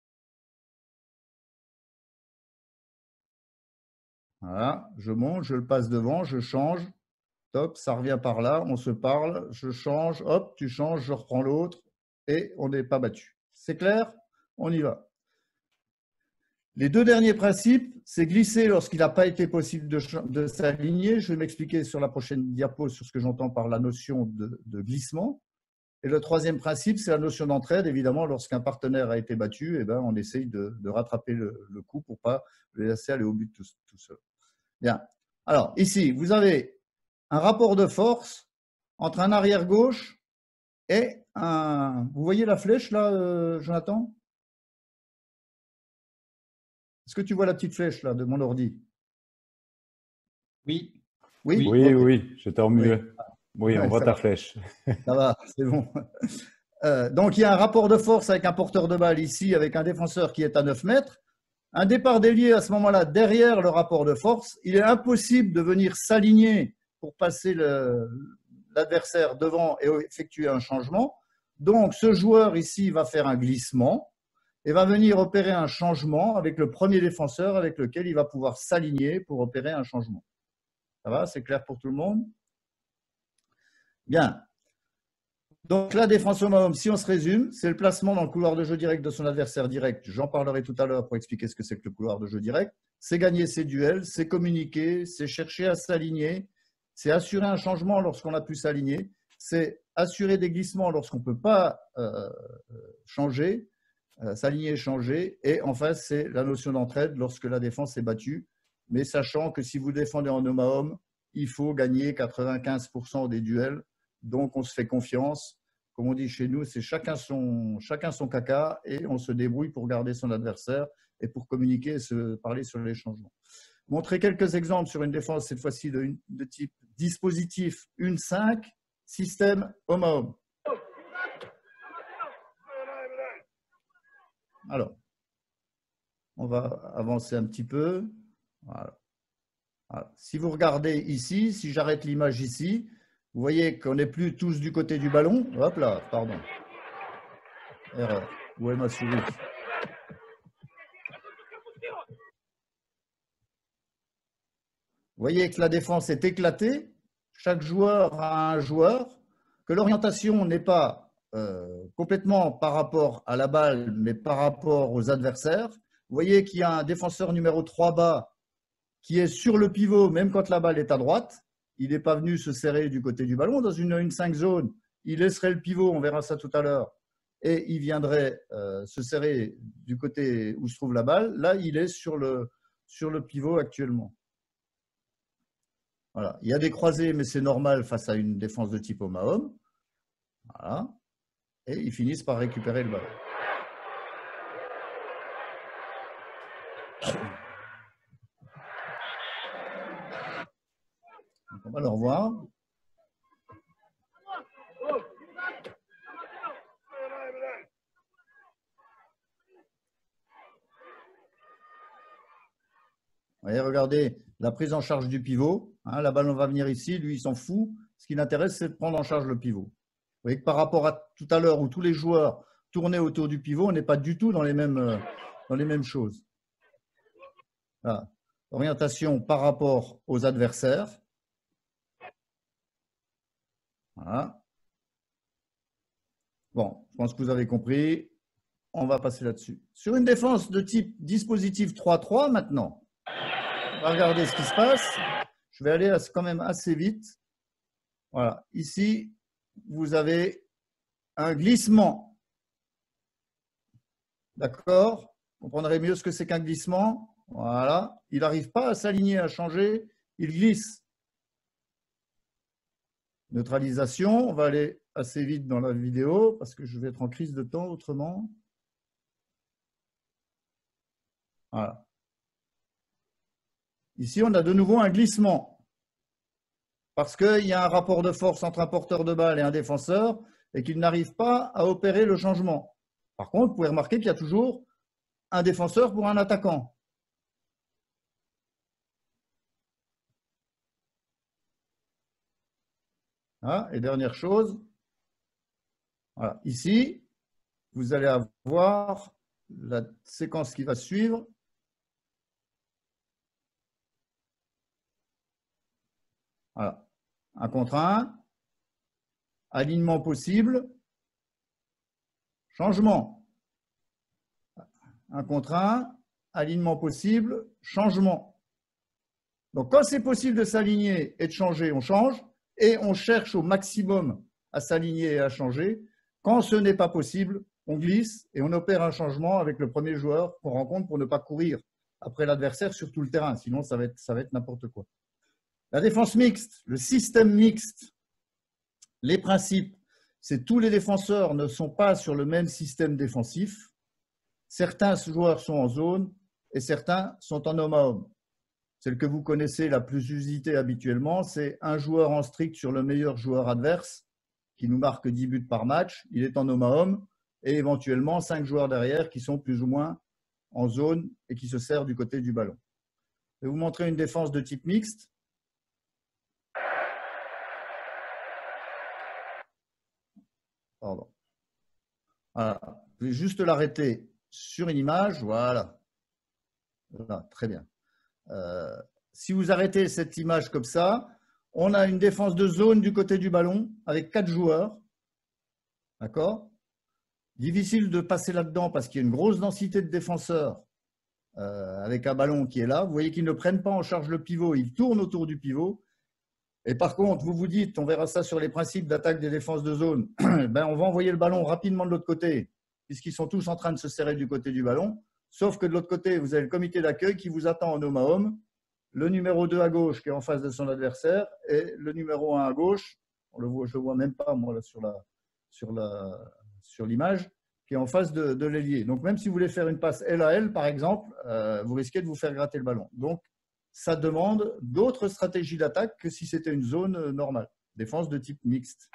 Voilà, je monte, je le passe devant, je change. Top, ça revient par là, on se parle, je change, hop, tu changes, je reprends l'autre et on n'est pas battu. C'est clair? On y va. Les deux derniers principes, c'est glisser lorsqu'il n'a pas été possible de s'aligner. Je vais m'expliquer sur la prochaine diapo sur ce que j'entends par la notion de glissement. Et le troisième principe, c'est la notion d'entraide. Évidemment, lorsqu'un partenaire a été battu, eh ben, on essaye de rattraper le coup pour ne pas le laisser aller au but tout seul. Bien. Alors, ici, vous avez un rapport de force entre un arrière gauche et un… Vous voyez la flèche là, Jonathan? Est-ce que tu vois la petite flèche là de mon ordi? Oui. Oui, Oui, okay. oui, j'étais en muet. Oui, on Ouais, voit ta flèche. Ça va, c'est bon. Donc, il y a un rapport de force avec un porteur de balle ici, avec un défenseur qui est à 9 mètres. Un départ d'ailier à ce moment-là, derrière le rapport de force, il est impossible de venir s'aligner pour passer l'adversaire devant et effectuer un changement. Donc, ce joueur ici va faire un glissement et va venir opérer un changement avec le premier défenseur avec lequel il va pouvoir s'aligner pour opérer un changement. Ça va? C'est clair pour tout le monde? Bien. Donc, la défense au Mahom, si on se résume, c'est le placement dans le couloir de jeu direct de son adversaire direct. J'en parlerai tout à l'heure pour expliquer ce que c'est que le couloir de jeu direct. C'est gagner ses duels, c'est communiquer, c'est chercher à s'aligner, c'est assurer un changement lorsqu'on a pu s'aligner, c'est assurer des glissements lorsqu'on ne peut pas changer, s'aligner et changer. Et enfin, c'est la notion d'entraide lorsque la défense est battue. Mais sachant que si vous défendez en homme à homme, il faut gagner 95% des duels. Donc, on se fait confiance. Comme on dit chez nous, c'est chacun son caca et on se débrouille pour garder son adversaire et pour communiquer et se parler sur les changements. Montrer quelques exemples sur une défense, cette fois-ci de type dispositif 1-5, système homme à homme. Alors, on va avancer un petit peu. Voilà. Voilà. Si vous regardez ici, si j'arrête l'image ici, vous voyez qu'on n'est plus tous du côté du ballon. Hop là, pardon. Erreur. Où est ma souris? Vous voyez que la défense est éclatée. Chaque joueur a un joueur. Que l'orientation n'est pas complètement par rapport à la balle, mais par rapport aux adversaires. Vous voyez qu'il y a un défenseur numéro 3 bas qui est sur le pivot, même quand la balle est à droite. Il n'est pas venu se serrer du côté du ballon. Dans une 5 zone, il laisserait le pivot, on verra ça tout à l'heure, et il viendrait se serrer du côté où se trouve la balle. Là, il est sur le pivot actuellement. Voilà. Il y a des croisés, mais c'est normal face à une défense de type homme à homme. Voilà. Et ils finissent par récupérer le ballon. On va le revoir. Vous voyez, regardez la prise en charge du pivot. Hein, la balle va venir ici, lui il s'en fout. Ce qui l'intéresse, c'est de prendre en charge le pivot. Vous voyez que par rapport à tout à l'heure où tous les joueurs tournaient autour du pivot, on n'est pas du tout dans les mêmes choses. Voilà. Orientation par rapport aux adversaires. Voilà. Bon, je pense que vous avez compris. On va passer là-dessus. Sur une défense de type dispositif 3-3 maintenant, on va regarder ce qui se passe. Je vais aller quand même assez vite. Voilà. Ici, vous avez un glissement. D'accord? Vous comprendrez mieux ce que c'est qu'un glissement. Voilà. Il n'arrive pas à s'aligner, à changer. Il glisse. Neutralisation. On va aller assez vite dans la vidéo parce que je vais être en crise de temps autrement. Voilà. Ici, on a de nouveau un glissement. Parce qu'il y a un rapport de force entre un porteur de balle et un défenseur et qu'il n'arrive pas à opérer le changement. Par contre, vous pouvez remarquer qu'il y a toujours un défenseur pour un attaquant. Voilà. Et dernière chose, voilà. Ici, vous allez avoir la séquence qui va suivre. Voilà. 1 contre 1, alignement possible, changement. 1 contre 1, alignement possible, changement. Donc, quand c'est possible de s'aligner et de changer, on change et on cherche au maximum à s'aligner et à changer. Quand ce n'est pas possible, on glisse et on opère un changement avec le premier joueur qu'on rencontre pour ne pas courir après l'adversaire sur tout le terrain. Sinon, ça va être n'importe quoi. La défense mixte, le système mixte, les principes, c'est tous les défenseurs ne sont pas sur le même système défensif. Certains joueurs sont en zone et certains sont en homme à homme. Celle que vous connaissez la plus usitée habituellement, c'est un joueur en strict sur le meilleur joueur adverse qui nous marque 10 buts par match. Il est en homme à homme et éventuellement 5 joueurs derrière qui sont plus ou moins en zone et qui se servent du côté du ballon. Je vais vous montrer une défense de type mixte. Pardon. Voilà. Je vais juste l'arrêter sur une image. Voilà. Voilà, très bien. Si vous arrêtez cette image comme ça, on a une défense de zone du côté du ballon avec 4 joueurs. D'accord ? Difficile de passer là-dedans parce qu'il y a une grosse densité de défenseurs avec un ballon qui est là. Vous voyez qu'ils ne prennent pas en charge le pivot, ils tournent autour du pivot. Et par contre, vous vous dites, on verra ça sur les principes d'attaque des défenses de zone, ben, on va envoyer le ballon rapidement de l'autre côté, puisqu'ils sont tous en train de se serrer du côté du ballon. Sauf que de l'autre côté, vous avez le comité d'accueil qui vous attend en homme à homme, le numéro 2 à gauche qui est en face de son adversaire et le numéro 1 à gauche, je ne le vois même pas moi là, sur l'image, qui est en face de l'ailier. Donc même si vous voulez faire une passe L à L par exemple, vous risquez de vous faire gratter le ballon. Donc ça demande d'autres stratégies d'attaque que si c'était une zone normale. Défense de type mixte.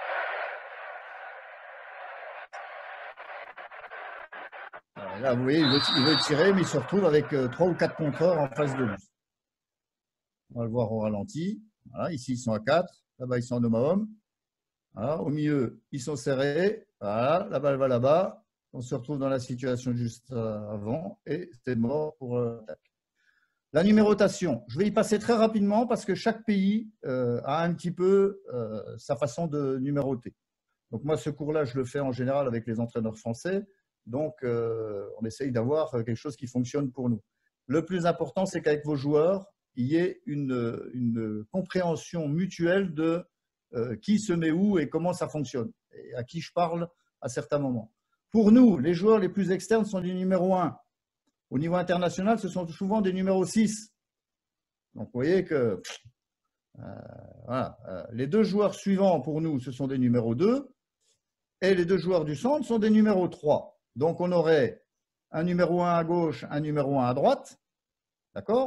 Là, vous voyez, il veut tirer, mais il se retrouve avec 3 ou 4 contreurs en face de lui. On va le voir au ralenti. Voilà, ici, ils sont à 4. Là-bas, ils sont en homme à homme. Voilà, au milieu, ils sont serrés. Voilà, la balle va là-bas. On se retrouve dans la situation juste avant et c'est mort pour l'attaque. La numérotation, je vais y passer très rapidement parce que chaque pays a un petit peu sa façon de numéroter. Donc moi, ce cours-là, je le fais en général avec les entraîneurs français. Donc, on essaye d'avoir quelque chose qui fonctionne pour nous. Le plus important, c'est qu'avec vos joueurs, il y ait une compréhension mutuelle de qui se met où et comment ça fonctionne, et à qui je parle à certains moments. Pour nous, les joueurs les plus externes sont du numéro 1. Au niveau international, ce sont souvent des numéros 6. Donc, vous voyez que voilà, les 2 joueurs suivants pour nous, ce sont des numéros 2. Et les 2 joueurs du centre sont des numéros 3. Donc, on aurait un numéro 1 à gauche, un numéro 1 à droite. D'accord ?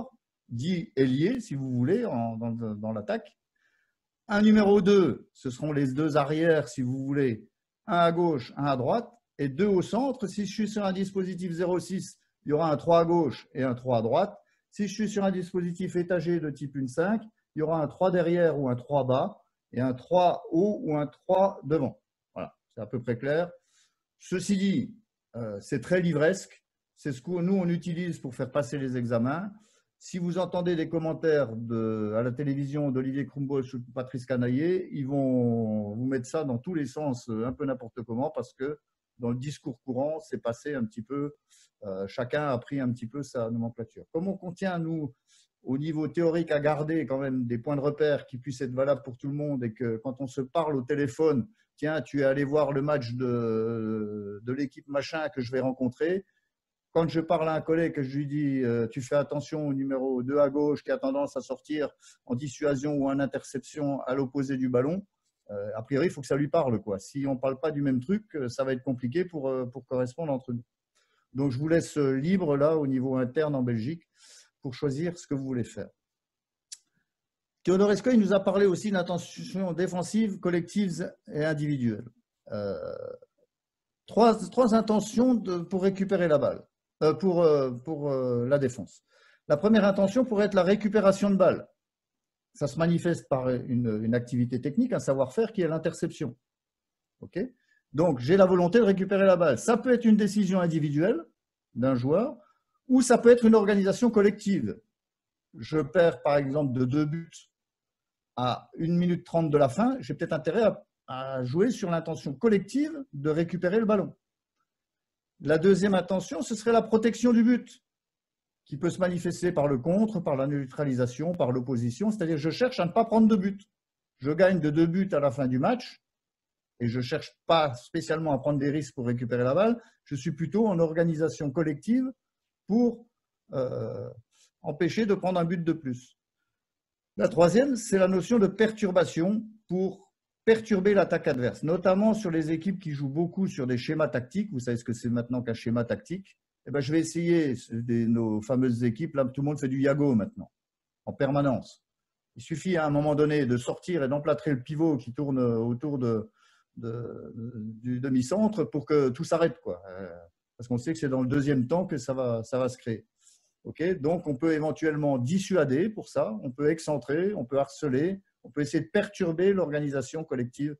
Dit ailier, si vous voulez, dans l'attaque. Un numéro 2, ce seront les 2 arrières, si vous voulez. Un à gauche, un à droite. Et 2 au centre. Si je suis sur un dispositif 0,6, il y aura un 3 à gauche et un 3 à droite. Si je suis sur un dispositif étagé de type 1,5, il y aura un 3 derrière ou un 3 bas et un 3 haut ou un 3 devant. Voilà, c'est à peu près clair. Ceci dit, c'est très livresque. C'est ce que nous, on utilise pour faire passer les examens. Si vous entendez des commentaires à la télévision d'Olivier Krumbosch ou de Patrice Canaillé, ils vont vous mettre ça dans tous les sens, un peu n'importe comment, parce que dans le discours courant, c'est passé un petit peu, chacun a pris un petit peu sa nomenclature. Comme on contient, nous, au niveau théorique, à garder quand même des points de repère qui puissent être valables pour tout le monde et que quand on se parle au téléphone, tiens, tu es allé voir le match de l'équipe machin que je vais rencontrer. Quand je parle à un collègue que je lui dis tu fais attention au numéro 2 à gauche qui a tendance à sortir en dissuasion ou en interception à l'opposé du ballon, a priori, il faut que ça lui parle, quoi. Si on ne parle pas du même truc, ça va être compliqué pour correspondre entre nous. Donc, je vous laisse libre là au niveau interne en Belgique pour choisir ce que vous voulez faire. Théodore Escoy nous a parlé aussi d'intentions défensives, collectives et individuelles. Trois intentions pour récupérer la balle. pour la défense. La première intention pourrait être la récupération de balles. Ça se manifeste par une activité technique, un savoir-faire qui est l'interception. Okay, donc, j'ai la volonté de récupérer la balle. Ça peut être une décision individuelle d'un joueur ou ça peut être une organisation collective. Je perds par exemple de 2 buts à 1 minute 30 de la fin, j'ai peut-être intérêt à jouer sur l'intention collective de récupérer le ballon. La deuxième intention, ce serait la protection du but, qui peut se manifester par le contre, par la neutralisation, par l'opposition, c'est-à-dire je cherche à ne pas prendre de but. Je gagne de 2 buts à la fin du match et je ne cherche pas spécialement à prendre des risques pour récupérer la balle, je suis plutôt en organisation collective pour empêcher de prendre un but de plus. La troisième, c'est la notion de perturbation pour perturber l'attaque adverse, notamment sur les équipes qui jouent beaucoup sur des schémas tactiques. Vous savez ce que c'est maintenant qu'un schéma tactique. Eh bien, je vais essayer nos fameuses équipes. Là, tout le monde fait du Yago maintenant, en permanence. Il suffit à un moment donné de sortir et d'emplâtrer le pivot qui tourne autour du demi-centre pour que tout s'arrête, quoi. Parce qu'on sait que c'est dans le deuxième temps que ça va se créer. Okay, donc, on peut éventuellement dissuader pour ça, on peut excentrer, on peut harceler, on peut essayer de perturber l'organisation collective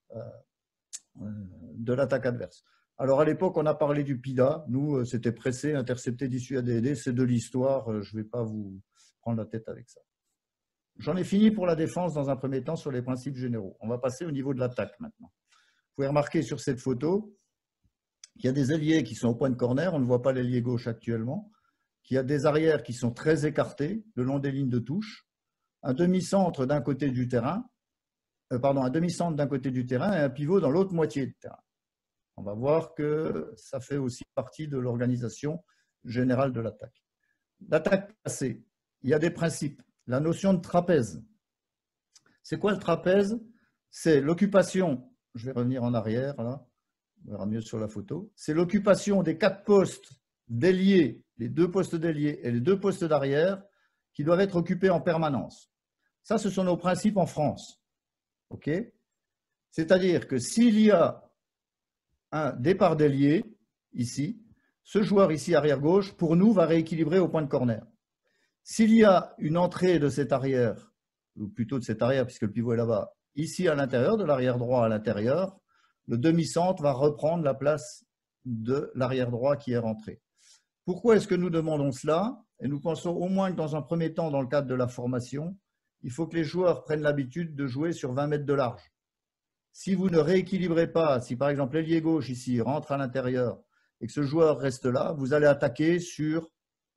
de l'attaque adverse. Alors, à l'époque, on a parlé du PIDA. Nous, c'était presser, intercepter, dissuader, aider. C'est de l'histoire. Je ne vais pas vous prendre la tête avec ça. J'en ai fini pour la défense dans un premier temps sur les principes généraux. On va passer au niveau de l'attaque maintenant. Vous pouvez remarquer sur cette photo qu'il y a des ailiers qui sont au point de corner. On ne voit pas l'ailier gauche actuellement. Qu'il y a des arrières qui sont très écartés le long des lignes de touche, un demi-centre d'un côté du terrain, un demi-centre d'un côté du terrain et un pivot dans l'autre moitié du terrain. On va voir que ça fait aussi partie de l'organisation générale de l'attaque. L'attaque passée, il y a des principes. La notion de trapèze. C'est quoi le trapèze? C'est l'occupation, je vais revenir en arrière, là, on verra mieux sur la photo, c'est l'occupation des 4 postes d'ailier, les 2 postes d'ailier et les 2 postes d'arrière qui doivent être occupés en permanence. Ça, ce sont nos principes en France. Okay, c'est-à-dire que s'il y a un départ d'ailier, ici, ce joueur ici, arrière gauche, pour nous, va rééquilibrer au point de corner. S'il y a une entrée de cet arrière, ou plutôt de cet arrière, puisque le pivot est là-bas, ici à l'intérieur, de l'arrière droit à l'intérieur, le demi-centre va reprendre la place de l'arrière droit qui est rentré. Pourquoi est-ce que nous demandons cela? Et nous pensons au moins que dans un premier temps, dans le cadre de la formation, il faut que les joueurs prennent l'habitude de jouer sur 20 mètres de large. Si vous ne rééquilibrez pas, si par exemple l'ailier gauche ici rentre à l'intérieur et que ce joueur reste là, vous allez attaquer sur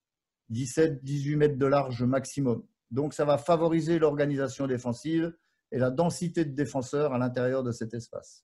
17-18 mètres de large maximum. Donc ça va favoriser l'organisation défensive et la densité de défenseurs à l'intérieur de cet espace.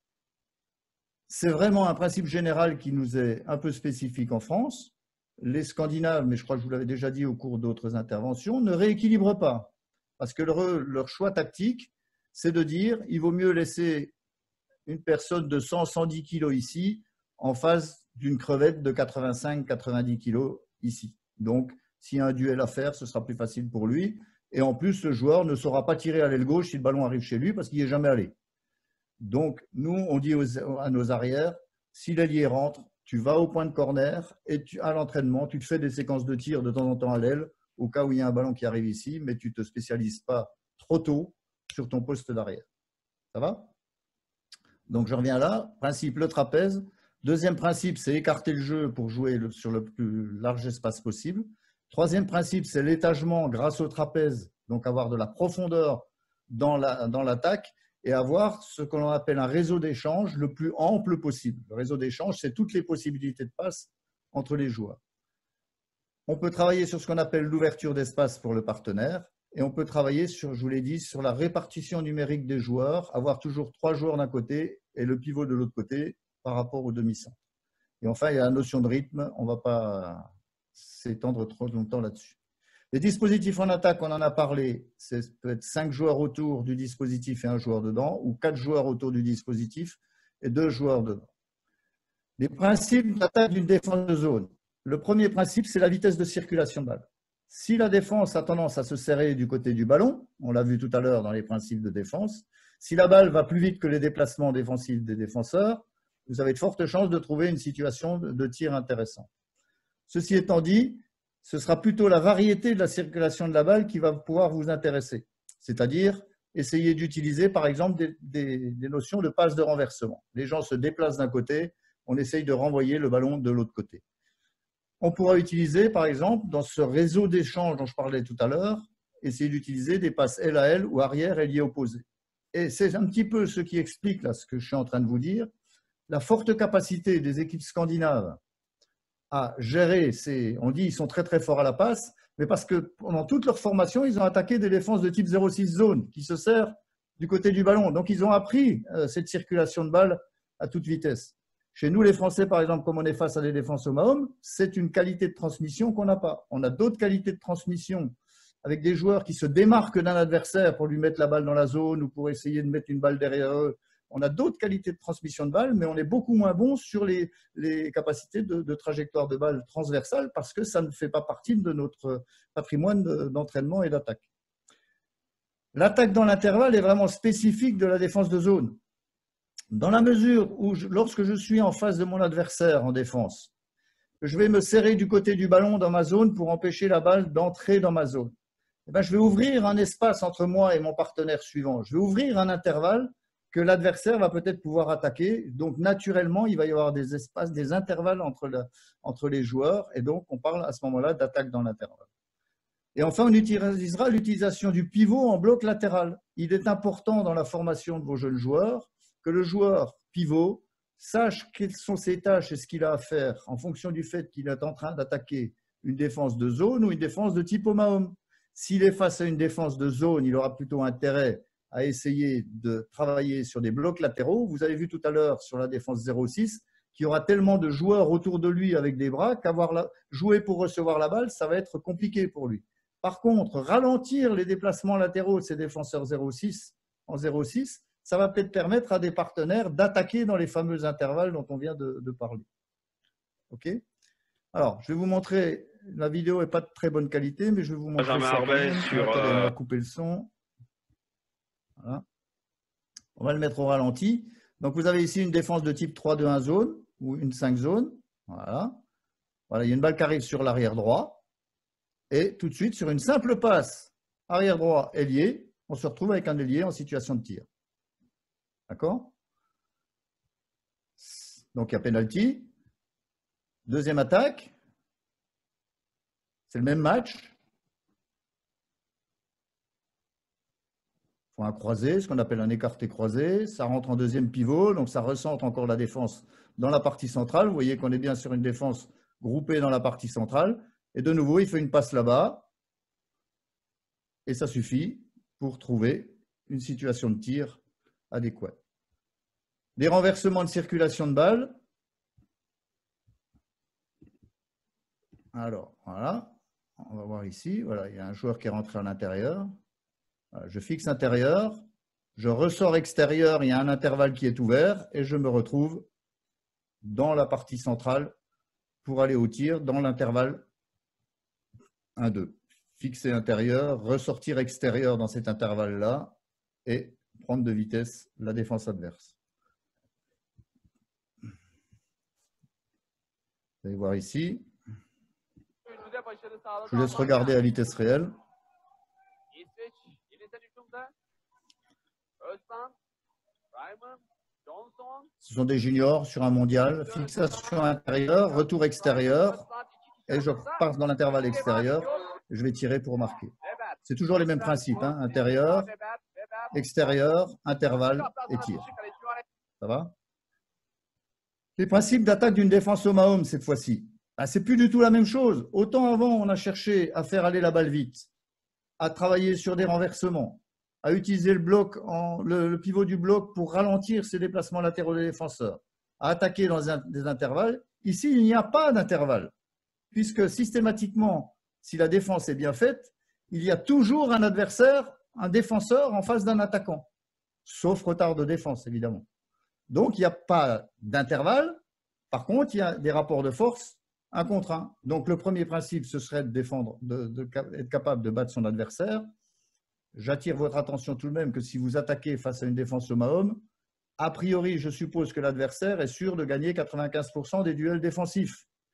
C'est vraiment un principe général qui nous est un peu spécifique en France. Les Scandinaves, mais je crois que je vous l'avais déjà dit au cours d'autres interventions, ne rééquilibrent pas. Parce que leur choix tactique, c'est de dire il vaut mieux laisser une personne de 100-110 kg ici en face d'une crevette de 85-90 kg ici. Donc, s'il y a un duel à faire, ce sera plus facile pour lui. Et en plus, ce joueur ne saura pas tirer à l'aile gauche si le ballon arrive chez lui parce qu'il n'y est jamais allé. Donc, nous, on dit à nos arrières, si l'ailier rentre, tu vas au point de corner et à l'entraînement, tu te fais des séquences de tir de temps en temps à l'aile au cas où il y a un ballon qui arrive ici, mais tu ne te spécialises pas trop tôt sur ton poste d'arrière. Ça va? Donc, je reviens là. Principe, le trapèze. Deuxième principe, c'est écarter le jeu pour jouer sur le plus large espace possible. Troisième principe, c'est l'étagement grâce au trapèze, donc avoir de la profondeur dans l'attaque et avoir ce que l'on appelle un réseau d'échange le plus ample possible. Le réseau d'échange, c'est toutes les possibilités de passe entre les joueurs. On peut travailler sur ce qu'on appelle l'ouverture d'espace pour le partenaire et on peut travailler sur, je vous l'ai dit, sur la répartition numérique des joueurs, avoir toujours 3 joueurs d'un côté et le pivot de l'autre côté par rapport au demi-centre. Et enfin, il y a la notion de rythme, on ne va pas s'étendre trop longtemps là-dessus. Les dispositifs en attaque, on en a parlé, c'est peut-être 5 joueurs autour du dispositif et 1 joueur dedans, ou 4 joueurs autour du dispositif et 2 joueurs dedans. Les principes d'attaque d'une défense de zone. Le premier principe, c'est la vitesse de circulation de balle. Si la défense a tendance à se serrer du côté du ballon, on l'a vu tout à l'heure dans les principes de défense, si la balle va plus vite que les déplacements défensifs des défenseurs, vous avez de fortes chances de trouver une situation de tir intéressante. Ceci étant dit, ce sera plutôt la variété de la circulation de la balle qui va pouvoir vous intéresser. C'est-à-dire essayer d'utiliser, par exemple, des notions de passe de renversement. Les gens se déplacent d'un côté, on essaye de renvoyer le ballon de l'autre côté. On pourra utiliser, par exemple, dans ce réseau d'échange dont je parlais tout à l'heure, essayer d'utiliser des passes L à L ou arrière ailier opposé. Et c'est un petit peu ce qui explique là, ce que je suis en train de vous dire, la forte capacité des équipes scandinaves à gérer on dit ils sont très très forts à la passe, mais parce que pendant toute leur formation, ils ont attaqué des défenses de type 0,6 zone qui se servent du côté du ballon. Donc ils ont appris cette circulation de balle à toute vitesse. Chez nous, les Français, par exemple, comme on est face à des défenses au Mahom, c'est une qualité de transmission qu'on n'a pas. On a d'autres qualités de transmission avec des joueurs qui se démarquent d'un adversaire pour lui mettre la balle dans la zone ou pour essayer de mettre une balle derrière eux. On a d'autres qualités de transmission de balle, mais on est beaucoup moins bon sur les capacités de trajectoire de balle transversale parce que ça ne fait pas partie de notre patrimoine d'entraînement et d'attaque. L'attaque dans l'intervalle est vraiment spécifique de la défense de zone. Dans la mesure où, lorsque je suis en face de mon adversaire en défense, je vais me serrer du côté du ballon dans ma zone pour empêcher la balle d'entrer dans ma zone. Eh bien, je vais ouvrir un espace entre moi et mon partenaire suivant. Je vais ouvrir un intervalle que l'adversaire va peut-être pouvoir attaquer. Donc, naturellement, il va y avoir des espaces, des intervalles entre les joueurs. Et donc, on parle à ce moment-là d'attaque dans l'intervalle. Et enfin, on utilisera l'utilisation du pivot en bloc latéral. Il est important dans la formation de vos jeunes joueurs que le joueur pivot sache quelles sont ses tâches et ce qu'il a à faire en fonction du fait qu'il est en train d'attaquer une défense de zone ou une défense de type Mahom. S'il est face à une défense de zone, il aura plutôt intérêt à essayer de travailler sur des blocs latéraux. Vous avez vu tout à l'heure sur la défense 0-6 qu'il y aura tellement de joueurs autour de lui avec des bras qu'avoir joué pour recevoir la balle, ça va être compliqué pour lui. Par contre, ralentir les déplacements latéraux de ces défenseurs 0-6 en 0-6, ça va peut-être permettre à des partenaires d'attaquer dans les fameux intervalles dont on vient de parler. OK ? Alors, je vais vous montrer, la vidéo n'est pas de très bonne qualité, mais je vais vous montrer ça. On va couper le son. Voilà. On va le mettre au ralenti. Donc, vous avez ici une défense de type 3-2-1 zone ou une 5 zone. Voilà. Voilà, il y a une balle qui arrive sur l'arrière droit. Et tout de suite, sur une simple passe arrière droit ailier, on se retrouve avec un ailier en situation de tir. D'accord? Donc, il y a penalty. Deuxième attaque. C'est le même match. Il faut un croisé, ce qu'on appelle un écarté croisé. Ça rentre en deuxième pivot, donc ça recentre encore la défense dans la partie centrale. Vous voyez qu'on est bien sur une défense groupée dans la partie centrale. Et de nouveau, il fait une passe là-bas. Et ça suffit pour trouver une situation de tir adéquate. Des renversements de circulation de balle. Alors, voilà. On va voir ici. Voilà, il y a un joueur qui est rentré à l'intérieur. Voilà, je fixe intérieur. Je ressors extérieur. Il y a un intervalle qui est ouvert. Et je me retrouve dans la partie centrale pour aller au tir dans l'intervalle 1-2. Fixer intérieur, ressortir extérieur dans cet intervalle-là et prendre de vitesse la défense adverse. Vous allez voir ici. Je vous laisse regarder à vitesse réelle. Ce sont des juniors sur un mondial. Fixation intérieure, retour extérieur. Et je passe dans l'intervalle extérieur. Je vais tirer pour marquer. C'est toujours les mêmes principes. Hein, intérieur, extérieur, intervalle et tir. Ça va? Les principes d'attaque d'une défense au Mahom cette fois-ci. C'est plus du tout la même chose. Autant avant, on a cherché à faire aller la balle vite, à travailler sur des renversements, à utiliser le pivot du bloc pour ralentir ses déplacements latéraux des défenseurs, à attaquer dans des intervalles. Ici, il n'y a pas d'intervalle, puisque systématiquement, si la défense est bien faite, il y a toujours un adversaire, un défenseur en face d'un attaquant, sauf retard de défense, évidemment. Donc, il n'y a pas d'intervalle. Par contre, il y a des rapports de force 1 contre 1. Donc, le premier principe, ce serait de défendre, d'être capable de battre son adversaire. J'attire votre attention tout de même que si vous attaquez face à une défense au Mahom, a priori, je suppose que l'adversaire est sûr de gagner 95% des duels défensifs.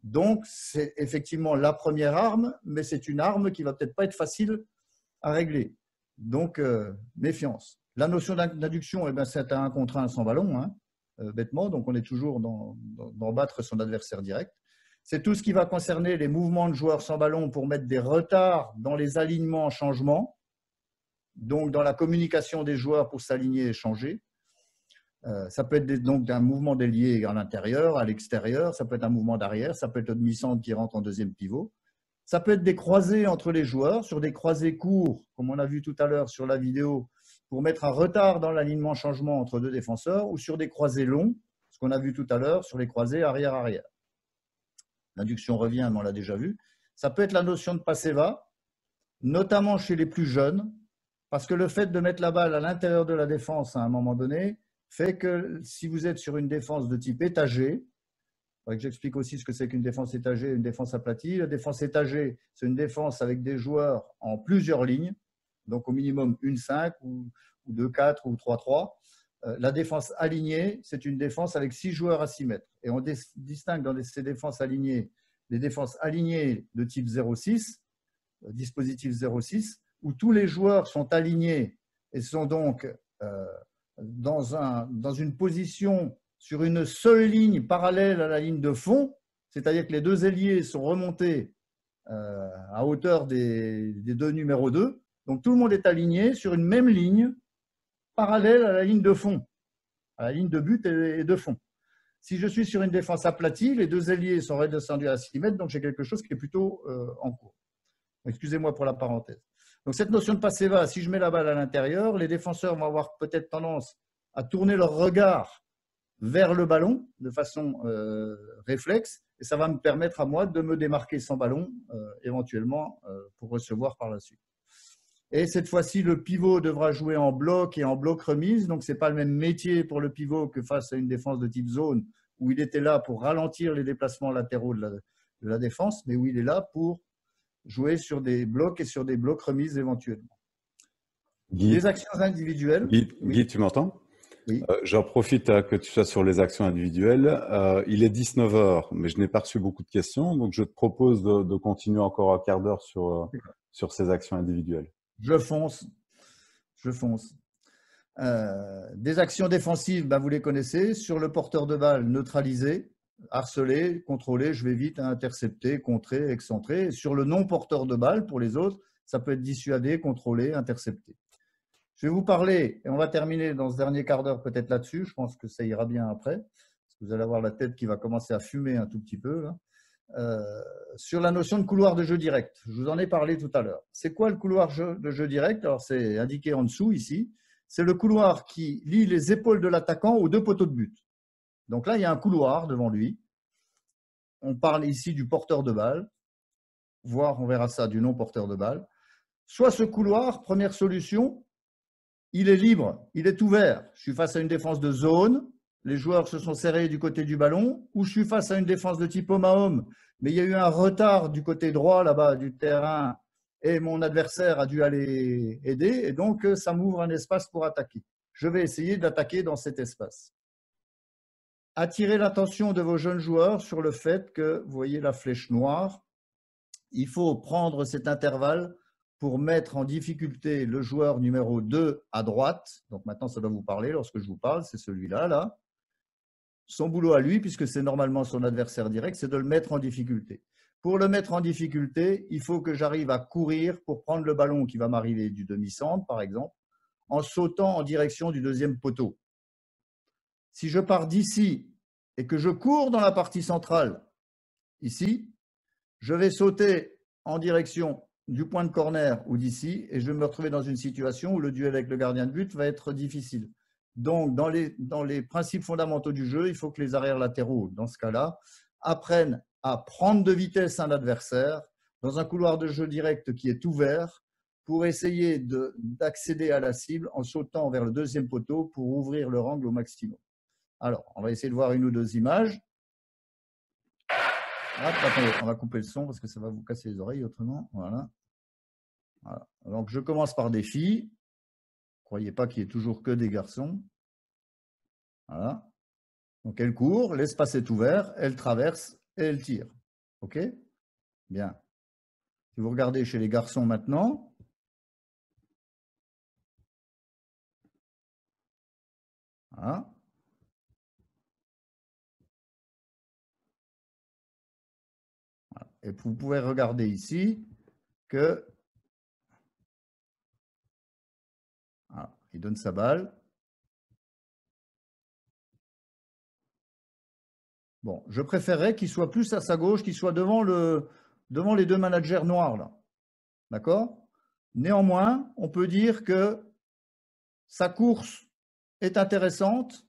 Donc, c'est effectivement la première arme, mais c'est une arme qui ne va peut-être pas être facile à régler. Donc, méfiance. La notion d'induction, eh ben, c'est un contre un sans ballon, hein, bêtement. Donc, on est toujours dans battre son adversaire direct. C'est tout ce qui va concerner les mouvements de joueurs sans ballon pour mettre des retards dans les alignements en changement, donc dans la communication des joueurs pour s'aligner et changer. Ça peut être donc un mouvement d'ailier à l'intérieur, à l'extérieur, ça peut être un mouvement d'arrière, ça peut être le demi-centre qui rentre en deuxième pivot. Ça peut être des croisés entre les joueurs, sur des croisés courts, comme on a vu tout à l'heure sur la vidéo, pour mettre un retard dans l'alignement changement entre deux défenseurs, ou sur des croisés longs, ce qu'on a vu tout à l'heure sur les croisés arrière-arrière. L'induction revient, mais on l'a déjà vu. Ça peut être la notion de passe-va, notamment chez les plus jeunes, parce que le fait de mettre la balle à l'intérieur de la défense à un moment donné fait que si vous êtes sur une défense de type étagé, il faudrait que j'explique aussi ce que c'est qu'une défense étagée et une défense aplatie. La défense étagée, c'est une défense avec des joueurs en plusieurs lignes, donc au minimum une 5 ou 2-4 ou 3-3. La défense alignée, c'est une défense avec 6 joueurs à 6 mètres. Et on distingue dans ces défenses alignées les défenses alignées de type 0-6, dispositif 0-6, où tous les joueurs sont alignés et sont donc dans une position sur une seule ligne parallèle à la ligne de fond, c'est-à-dire que les deux ailiers sont remontés à hauteur des deux numéros 2. Donc tout le monde est aligné sur une même ligne parallèle à la ligne de fond, à la ligne de but et de fond. Si je suis sur une défense aplatie, les deux ailiers sont redescendus à 6 mètres, donc j'ai quelque chose qui est plutôt en cours. Excusez-moi pour la parenthèse. Donc cette notion de passe-va, si je mets la balle à l'intérieur, les défenseurs vont avoir peut-être tendance à tourner leur regard vers le ballon de façon réflexe, et ça va me permettre à moi de me démarquer sans ballon éventuellement pour recevoir par la suite. Et cette fois-ci, le pivot devra jouer en bloc et en bloc remise, donc ce n'est pas le même métier pour le pivot que face à une défense de type zone où il était là pour ralentir les déplacements latéraux de la défense, mais où il est là pour jouer sur des blocs et sur des blocs remises éventuellement. Guy, les actions individuelles. Guy, Oui. tu m'entends? Oui. J'en profite que tu sois sur les actions individuelles. Il est 19 h, mais je n'ai pas reçu beaucoup de questions, donc je te propose de continuer encore un quart d'heure sur ces actions individuelles. Je fonce. Des actions défensives, vous les connaissez. Sur le porteur de balle, neutraliser, harceler, contrôler, je vais vite, intercepter, contrer, excentrer. Sur le non-porteur de balle, pour les autres, ça peut être dissuader, contrôler, intercepter. Je vais vous parler, et on va terminer dans ce dernier quart d'heure peut-être là-dessus, je pense que ça ira bien après, parce que vous allez avoir la tête qui va commencer à fumer un tout petit peu, là. Sur la notion de couloir de jeu direct. Je vous en ai parlé tout à l'heure. C'est quoi le couloir de jeu direct? Alors, c'est indiqué en dessous ici. C'est le couloir qui lie les épaules de l'attaquant aux deux poteaux de but. Donc là, il y a un couloir devant lui. On parle ici du porteur de balle, voire, on verra ça, du non-porteur de balle. Soit ce couloir, première solution, il est libre, il est ouvert. Je suis face à une défense de zone, les joueurs se sont serrés du côté du ballon, ou je suis face à une défense de type homme à homme, mais il y a eu un retard du côté droit là-bas du terrain et mon adversaire a dû aller aider, et donc ça m'ouvre un espace pour attaquer. Je vais essayer d'attaquer dans cet espace. Attirez l'attention de vos jeunes joueurs sur le fait que, vous voyez la flèche noire, il faut prendre cet intervalle pour mettre en difficulté le joueur numéro 2 à droite. Donc maintenant, ça doit vous parler lorsque je vous parle, c'est celui-là, là. Son boulot à lui, puisque c'est normalement son adversaire direct, c'est de le mettre en difficulté. Pour le mettre en difficulté, il faut que j'arrive à courir pour prendre le ballon qui va m'arriver du demi-centre, par exemple, en sautant en direction du deuxième poteau. Si je pars d'ici et que je cours dans la partie centrale, ici, je vais sauter en direction du point de corner ou d'ici et je vais me retrouver dans une situation où le duel avec le gardien de but va être difficile. Donc, dans les principes fondamentaux du jeu, il faut que les arrières latéraux, dans ce cas-là, apprennent à prendre de vitesse un adversaire dans un couloir de jeu direct qui est ouvert pour essayer d'accéder à la cible en sautant vers le deuxième poteau pour ouvrir leur angle au maximum. Alors, on va essayer de voir une ou deux images. Hop, attendez, on va couper le son parce que ça va vous casser les oreilles autrement. Voilà. Voilà. Donc, je commence par des filles. Ne croyez pas qu'il y ait toujours que des garçons. Voilà. Donc, elle court, l'espace est ouvert, elle traverse et elle tire. OK? Bien. Si vous regardez chez les garçons maintenant, voilà. Et vous pouvez regarder ici que voilà, il donne sa balle. Bon, je préférerais qu'il soit plus à sa gauche, qu'il soit devant les deux managers noirs là. D'accord? Néanmoins, on peut dire que sa course est intéressante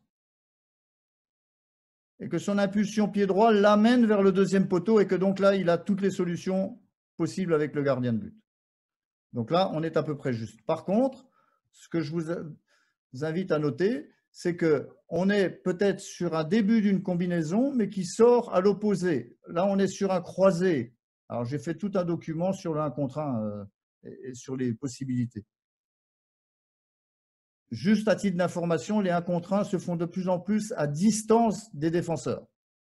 et que son impulsion pied droit l'amène vers le deuxième poteau et que donc là, il a toutes les solutions possibles avec le gardien de but. Donc là, on est à peu près juste. Par contre, ce que je vous invite à noter, c'est qu'on est peut-être sur un début d'une combinaison, mais qui sort à l'opposé. Là, on est sur un croisé. Alors, j'ai fait tout un document sur le 1 contre 1 et sur les possibilités. Juste à titre d'information, les 1 contre 1 se font de plus en plus à distance des défenseurs.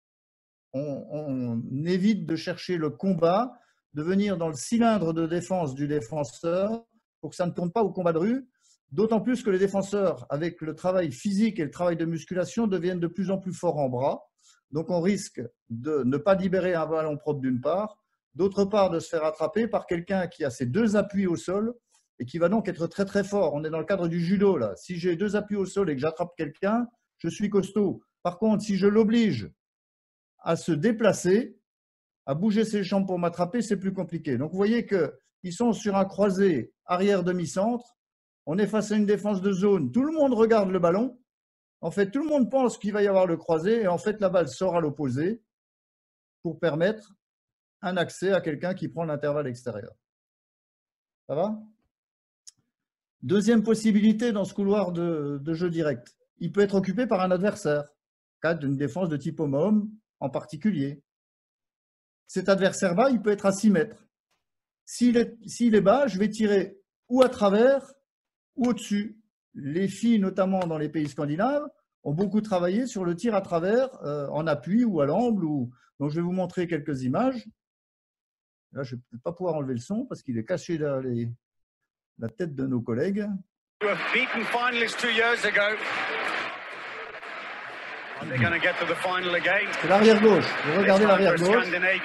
On évite de chercher le combat, de venir dans le cylindre de défense du défenseur pour que ça ne tourne pas au combat de rue, d'autant plus que les défenseurs, avec le travail physique et le travail de musculation, deviennent de plus en plus forts en bras. Donc on risque de ne pas libérer un ballon propre d'une part, d'autre part de se faire attraper par quelqu'un qui a ses deux appuis au sol et qui va donc être très très fort. On est dans le cadre du judo là. Si j'ai deux appuis au sol et que j'attrape quelqu'un, je suis costaud. Par contre, si je l'oblige à se déplacer, à bouger ses jambes pour m'attraper, c'est plus compliqué. Donc vous voyez qu'ils sont sur un croisé arrière demi-centre. On est face à une défense de zone. Tout le monde regarde le ballon. En fait, tout le monde pense qu'il va y avoir le croisé et en fait, la balle sort à l'opposé pour permettre un accès à quelqu'un qui prend l'intervalle extérieur. Ça va? Deuxième possibilité dans ce couloir de jeu direct. Il peut être occupé par un adversaire, cas d'une défense de type homme en particulier. Cet adversaire-là, il peut être à 6 mètres. S'il est bas, je vais tirer ou à travers ou au-dessus. Les filles, notamment dans les pays scandinaves, ont beaucoup travaillé sur le tir à travers, en appui ou à l'angle. Donc, je vais vous montrer quelques images. Là, je ne vais pas pouvoir enlever le son parce qu'il est caché dans la tête de nos collègues. C'est l'arrière gauche. Vous regardez l'arrière gauche.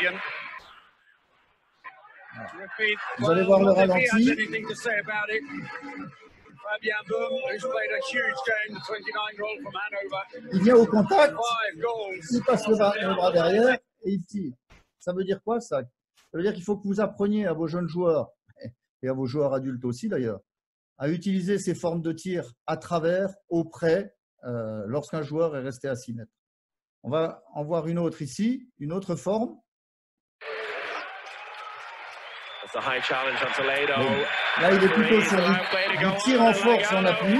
Vous allez voir le ralenti. Il vient au contact, il passe le bras derrière et il tire. Ça veut dire quoi ça? Ça veut dire qu'il faut que vous appreniez à vos jeunes joueurs, et à vos joueurs adultes aussi d'ailleurs, à utiliser ces formes de tir à travers, auprès, lorsqu'un joueur est resté à 6 mètres. On va en voir une autre ici, une autre forme. Là, il est plutôt sur du tir en force en appui.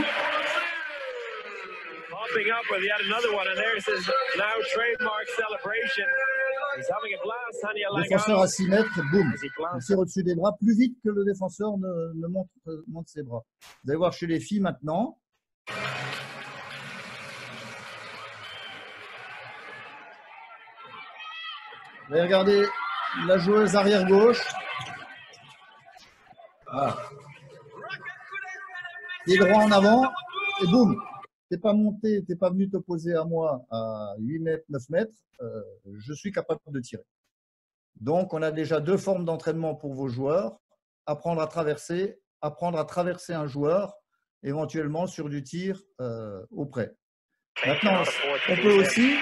Le défenseur à 6 mètres, boum, il tire au-dessus des bras plus vite que le défenseur ne monte ses bras. Vous allez voir chez les filles maintenant. Vous allez regarder la joueuse arrière gauche. Voilà. Pied droit en avant et boum. T'es pas monté, t'es pas venu t'opposer à moi à 8 mètres, 9 mètres, je suis capable de tirer. Donc, on a déjà deux formes d'entraînement pour vos joueurs. Apprendre à traverser un joueur, éventuellement sur du tir auprès. Maintenant, on peut aussi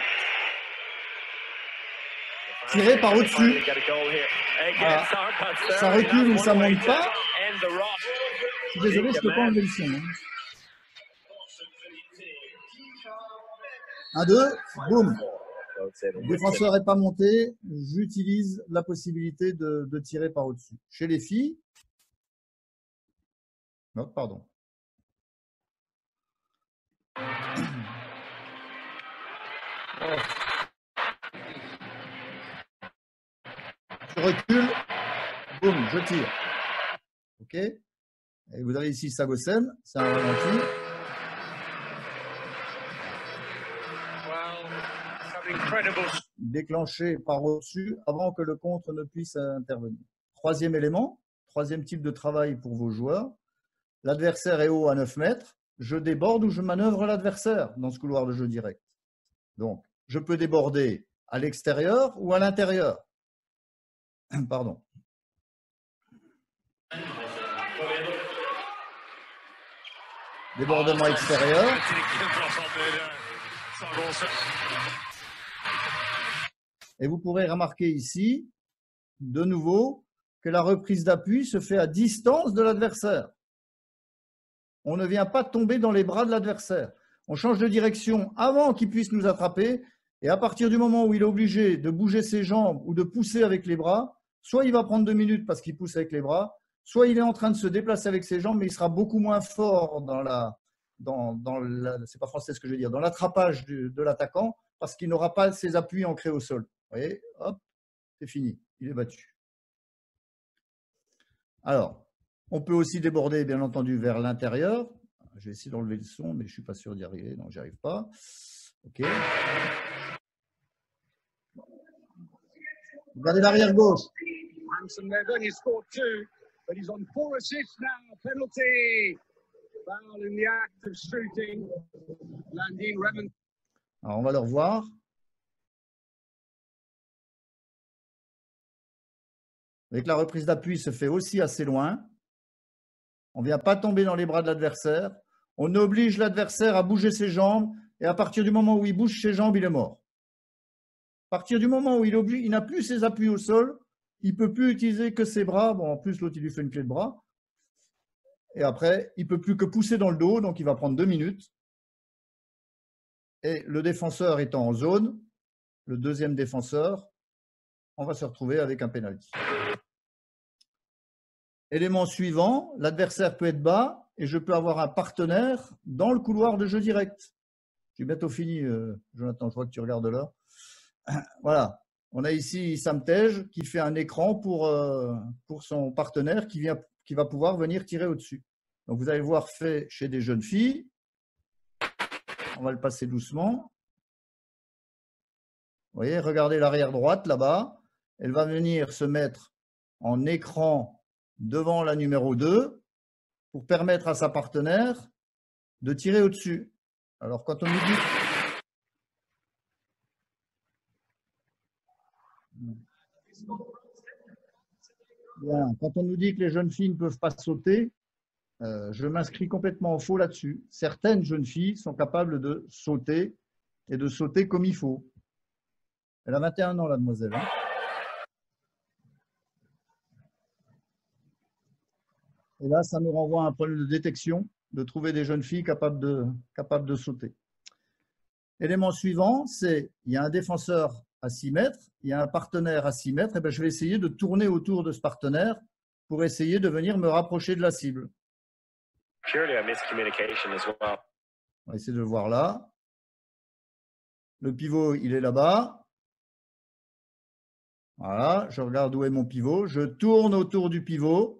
tirer par au-dessus. Voilà. Ça recule ou ça ne monte pas. Je suis désolé, je ne peux pas enlever le son. 1, 2, boum. Le défenseur n'est pas monté, j'utilise la possibilité de tirer par au-dessus. Chez les filles, non, pardon. Je recule, boum, je tire. OK? Et vous avez ici Sagosen, c'est un ralenti. Incredible déclenché par au-dessus avant que le contre ne puisse intervenir. Troisième élément, troisième type de travail pour vos joueurs. L'adversaire est haut à 9 mètres. Je déborde ou je manœuvre l'adversaire dans ce couloir de jeu direct. Donc, je peux déborder à l'extérieur ou à l'intérieur. Pardon. Débordement extérieur. Et vous pourrez remarquer ici, de nouveau, que la reprise d'appui se fait à distance de l'adversaire. On ne vient pas tomber dans les bras de l'adversaire. On change de direction avant qu'il puisse nous attraper. Et à partir du moment où il est obligé de bouger ses jambes ou de pousser avec les bras, soit il va prendre 2 minutes parce qu'il pousse avec les bras, soit il est en train de se déplacer avec ses jambes, mais il sera beaucoup moins fort c'est pas français ce que je veux dire, dans l'attrapage de l'attaquant, parce qu'il n'aura pas ses appuis ancrés au sol. Vous voyez, hop, c'est fini, il est battu. Alors, on peut aussi déborder, bien entendu, vers l'intérieur. Je vais essayer d'enlever le son, mais je ne suis pas sûr d'y arriver, donc j'y arrive pas. OK. Regardez l'arrière gauche. Hanson Nevin, he scored 2, but he's on 4 assists now. Penalty. Foul in the act of shooting. Landine Remon. Alors, on va le revoir. Avec la reprise d'appui, se fait aussi assez loin. On ne vient pas tomber dans les bras de l'adversaire. On oblige l'adversaire à bouger ses jambes. Et à partir du moment où il bouge ses jambes, il est mort. À partir du moment où il n'a plus ses appuis au sol, il ne peut plus utiliser que ses bras. Bon, en plus, l'autre, il lui fait une clé de bras. Et après, il ne peut plus que pousser dans le dos. Donc, il va prendre 2 minutes. Et le défenseur étant en zone, le deuxième défenseur, on va se retrouver avec un pénalty. Élément suivant, l'adversaire peut être bas et je peux avoir un partenaire dans le couloir de jeu direct. J'ai bientôt fini, Jonathan, je vois que tu regardes là. Voilà, on a ici Sam Tej qui fait un écran pour son partenaire qui va pouvoir venir tirer au-dessus. Donc vous allez le voir fait chez des jeunes filles. On va le passer doucement. Vous voyez, regardez l'arrière droite là-bas. Elle va venir se mettre en écran devant la numéro 2 pour permettre à sa partenaire de tirer au-dessus. Alors, quand on nous dit… Bien, quand on nous dit que les jeunes filles ne peuvent pas sauter, je m'inscris complètement en faux là-dessus. Certaines jeunes filles sont capables de sauter et de sauter comme il faut. Elle a 21 ans, la demoiselle. Hein. Et là, ça nous renvoie à un problème de détection, de trouver des jeunes filles capables de sauter. Élément suivant, c'est il y a un défenseur à 6 mètres, il y a un partenaire à 6 mètres, et bien je vais essayer de tourner autour de ce partenaire pour essayer de venir me rapprocher de la cible. On va essayer de le voir là. Le pivot, il est là-bas. Voilà, je regarde où est mon pivot. Je tourne autour du pivot.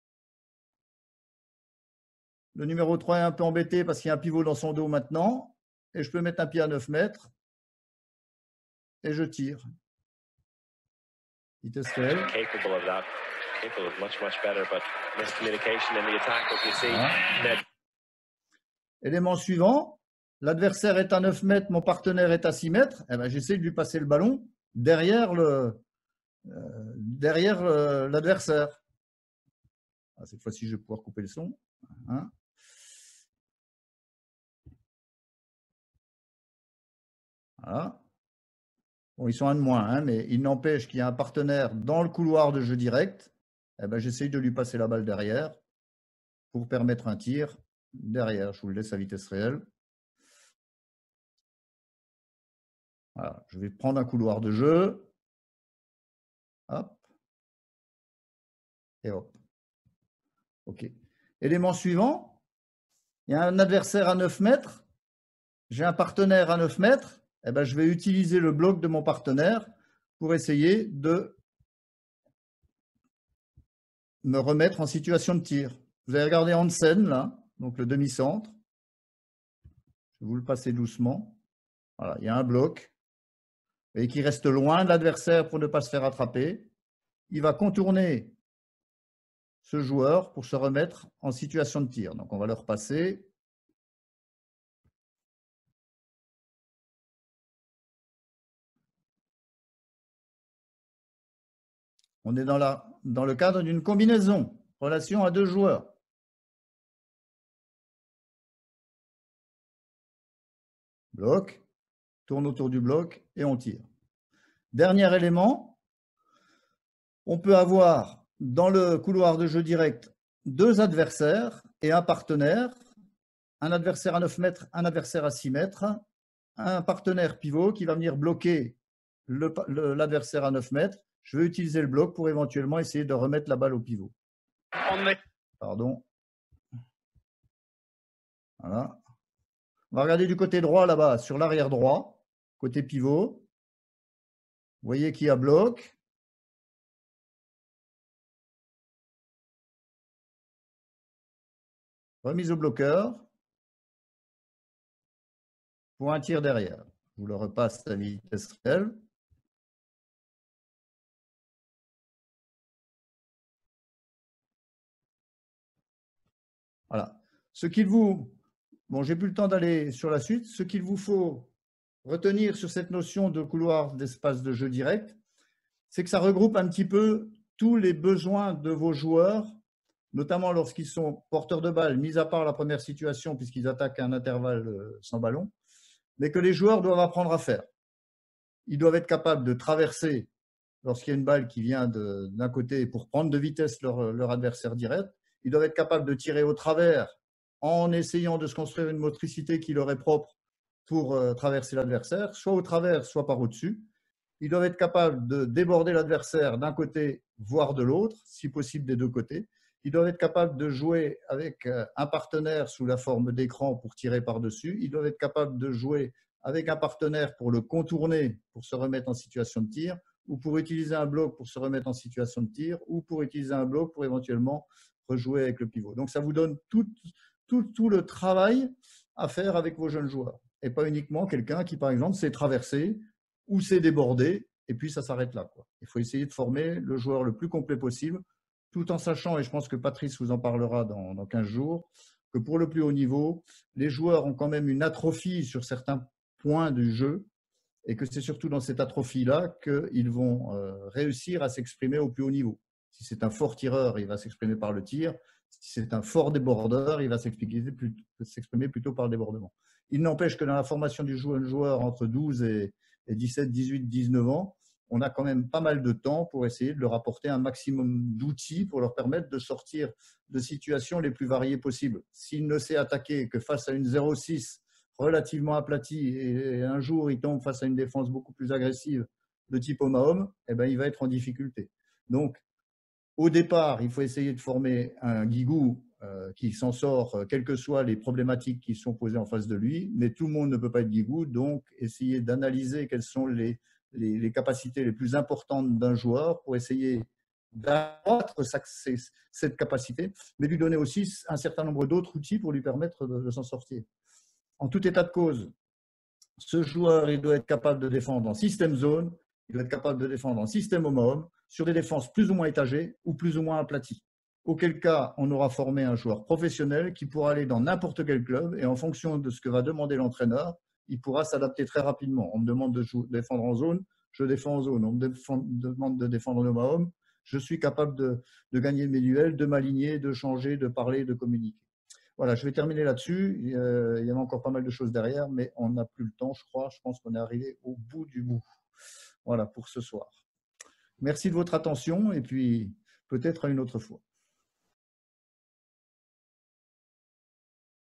Le numéro 3 est un peu embêté parce qu'il y a un pivot dans son dos maintenant. Et je peux mettre un pied à 9 mètres. Et je tire. Vitesse réelle. Voilà. Élément suivant. L'adversaire est à 9 mètres, mon partenaire est à 6 mètres. Eh ben, j'essaie de lui passer le ballon derrière l'adversaire. Cette fois-ci, je vais pouvoir couper le son. Hein. Voilà. Bon, ils sont un de moins, hein, mais il n'empêche qu'il y a un partenaire dans le couloir de jeu direct. Eh ben, j'essaye de lui passer la balle derrière pour permettre un tir derrière. Je vous le laisse à vitesse réelle. Voilà. Je vais prendre un couloir de jeu. Hop. Et hop. OK. Élément suivant. Il y a un adversaire à 9 mètres. J'ai un partenaire à 9 mètres. Eh ben, je vais utiliser le bloc de mon partenaire pour essayer de me remettre en situation de tir. Vous avez regardé Hansen, là, donc le demi-centre. Je vais vous le passer doucement. Voilà, il y a un bloc. et qui reste loin de l'adversaire pour ne pas se faire attraper. Il va contourner ce joueur pour se remettre en situation de tir. Donc, on va le repasser. On est dans le cadre d'une combinaison, relation à 2 joueurs. Bloc, tourne autour du bloc et on tire. Dernier élément, on peut avoir dans le couloir de jeu direct 2 adversaires et un partenaire, un adversaire à 9 mètres, un adversaire à 6 mètres, un partenaire pivot qui va venir bloquer l'adversaire à 9 mètres. Je vais utiliser le bloc pour éventuellement essayer de remettre la balle au pivot. Pardon. Voilà. On va regarder du côté droit là-bas, sur l'arrière droit, côté pivot. Vous voyez qu'il y a bloc. Remise au bloqueur. Pour un tir derrière. Je vous le repasse à vitesse réelle. Voilà. Bon, j'ai plus le temps d'aller sur la suite. Ce qu'il vous faut retenir sur cette notion de couloir d'espace de jeu direct, c'est que ça regroupe un petit peu tous les besoins de vos joueurs, notamment lorsqu'ils sont porteurs de balle, mis à part la première situation puisqu'ils attaquent à un intervalle sans ballon, mais que les joueurs doivent apprendre à faire. Ils doivent être capables de traverser lorsqu'il y a une balle qui vient d'un côté pour prendre de vitesse leur adversaire direct. Ils doivent être capables de tirer au travers en essayant de se construire une motricité qui leur est propre pour traverser l'adversaire, soit au travers, soit par au-dessus. Ils doivent être capables de déborder l'adversaire d'un côté, voire de l'autre, si possible des 2 côtés. Ils doivent être capables de jouer avec un partenaire sous la forme d'écran pour tirer par-dessus. Ils doivent être capables de jouer avec un partenaire pour le contourner, pour se remettre en situation de tir, ou pour utiliser un bloc pour se remettre en situation de tir, ou pour utiliser un bloc pour éventuellement rejouer avec le pivot. Donc, ça vous donne tout le travail à faire avec vos jeunes joueurs. Et pas uniquement quelqu'un qui, par exemple, sait traverser ou sait déborder, et puis ça s'arrête là, quoi. Il faut essayer de former le joueur le plus complet possible, tout en sachant, et je pense que Patrice vous en parlera dans 15 jours, que pour le plus haut niveau, les joueurs ont quand même une atrophie sur certains points du jeu, et que c'est surtout dans cette atrophie-là qu'ils vont réussir à s'exprimer au plus haut niveau. Si c'est un fort tireur, il va s'exprimer par le tir. Si c'est un fort débordeur, il va s'exprimer plutôt par le débordement. Il n'empêche que dans la formation du joueur entre 12 et 17, 18, 19 ans, on a quand même pas mal de temps pour essayer de leur apporter un maximum d'outils pour leur permettre de sortir de situations les plus variées possibles. S'il ne sait attaquer que face à une 0,6 relativement aplati et un jour il tombe face à une défense beaucoup plus agressive de type homme à homme, eh ben, il va être en difficulté. Donc, au départ, il faut essayer de former un guigou qui s'en sort, quelles que soient les problématiques qui sont posées en face de lui, mais tout le monde ne peut pas être guigou, donc essayer d'analyser quelles sont les capacités les plus importantes d'un joueur pour essayer d'accroître cette capacité, mais lui donner aussi un certain nombre d'autres outils pour lui permettre de s'en sortir. En tout état de cause, ce joueur il doit être capable de défendre en système zone, il doit être capable de défendre en système homme-homme, sur des défenses plus ou moins étagées ou plus ou moins aplaties. Auquel cas, on aura formé un joueur professionnel qui pourra aller dans n'importe quel club et en fonction de ce que va demander l'entraîneur, il pourra s'adapter très rapidement. On me demande de défendre en zone, je défends en zone. On me demande de défendre en homme à homme, je suis capable de gagner mes duels, de m'aligner, de changer, de parler, de communiquer. Voilà, je vais terminer là-dessus. Il y avait encore pas mal de choses derrière, mais on n'a plus le temps, je crois. Je pense qu'on est arrivé au bout du bout. Voilà pour ce soir. Merci de votre attention et puis peut-être à une autre fois.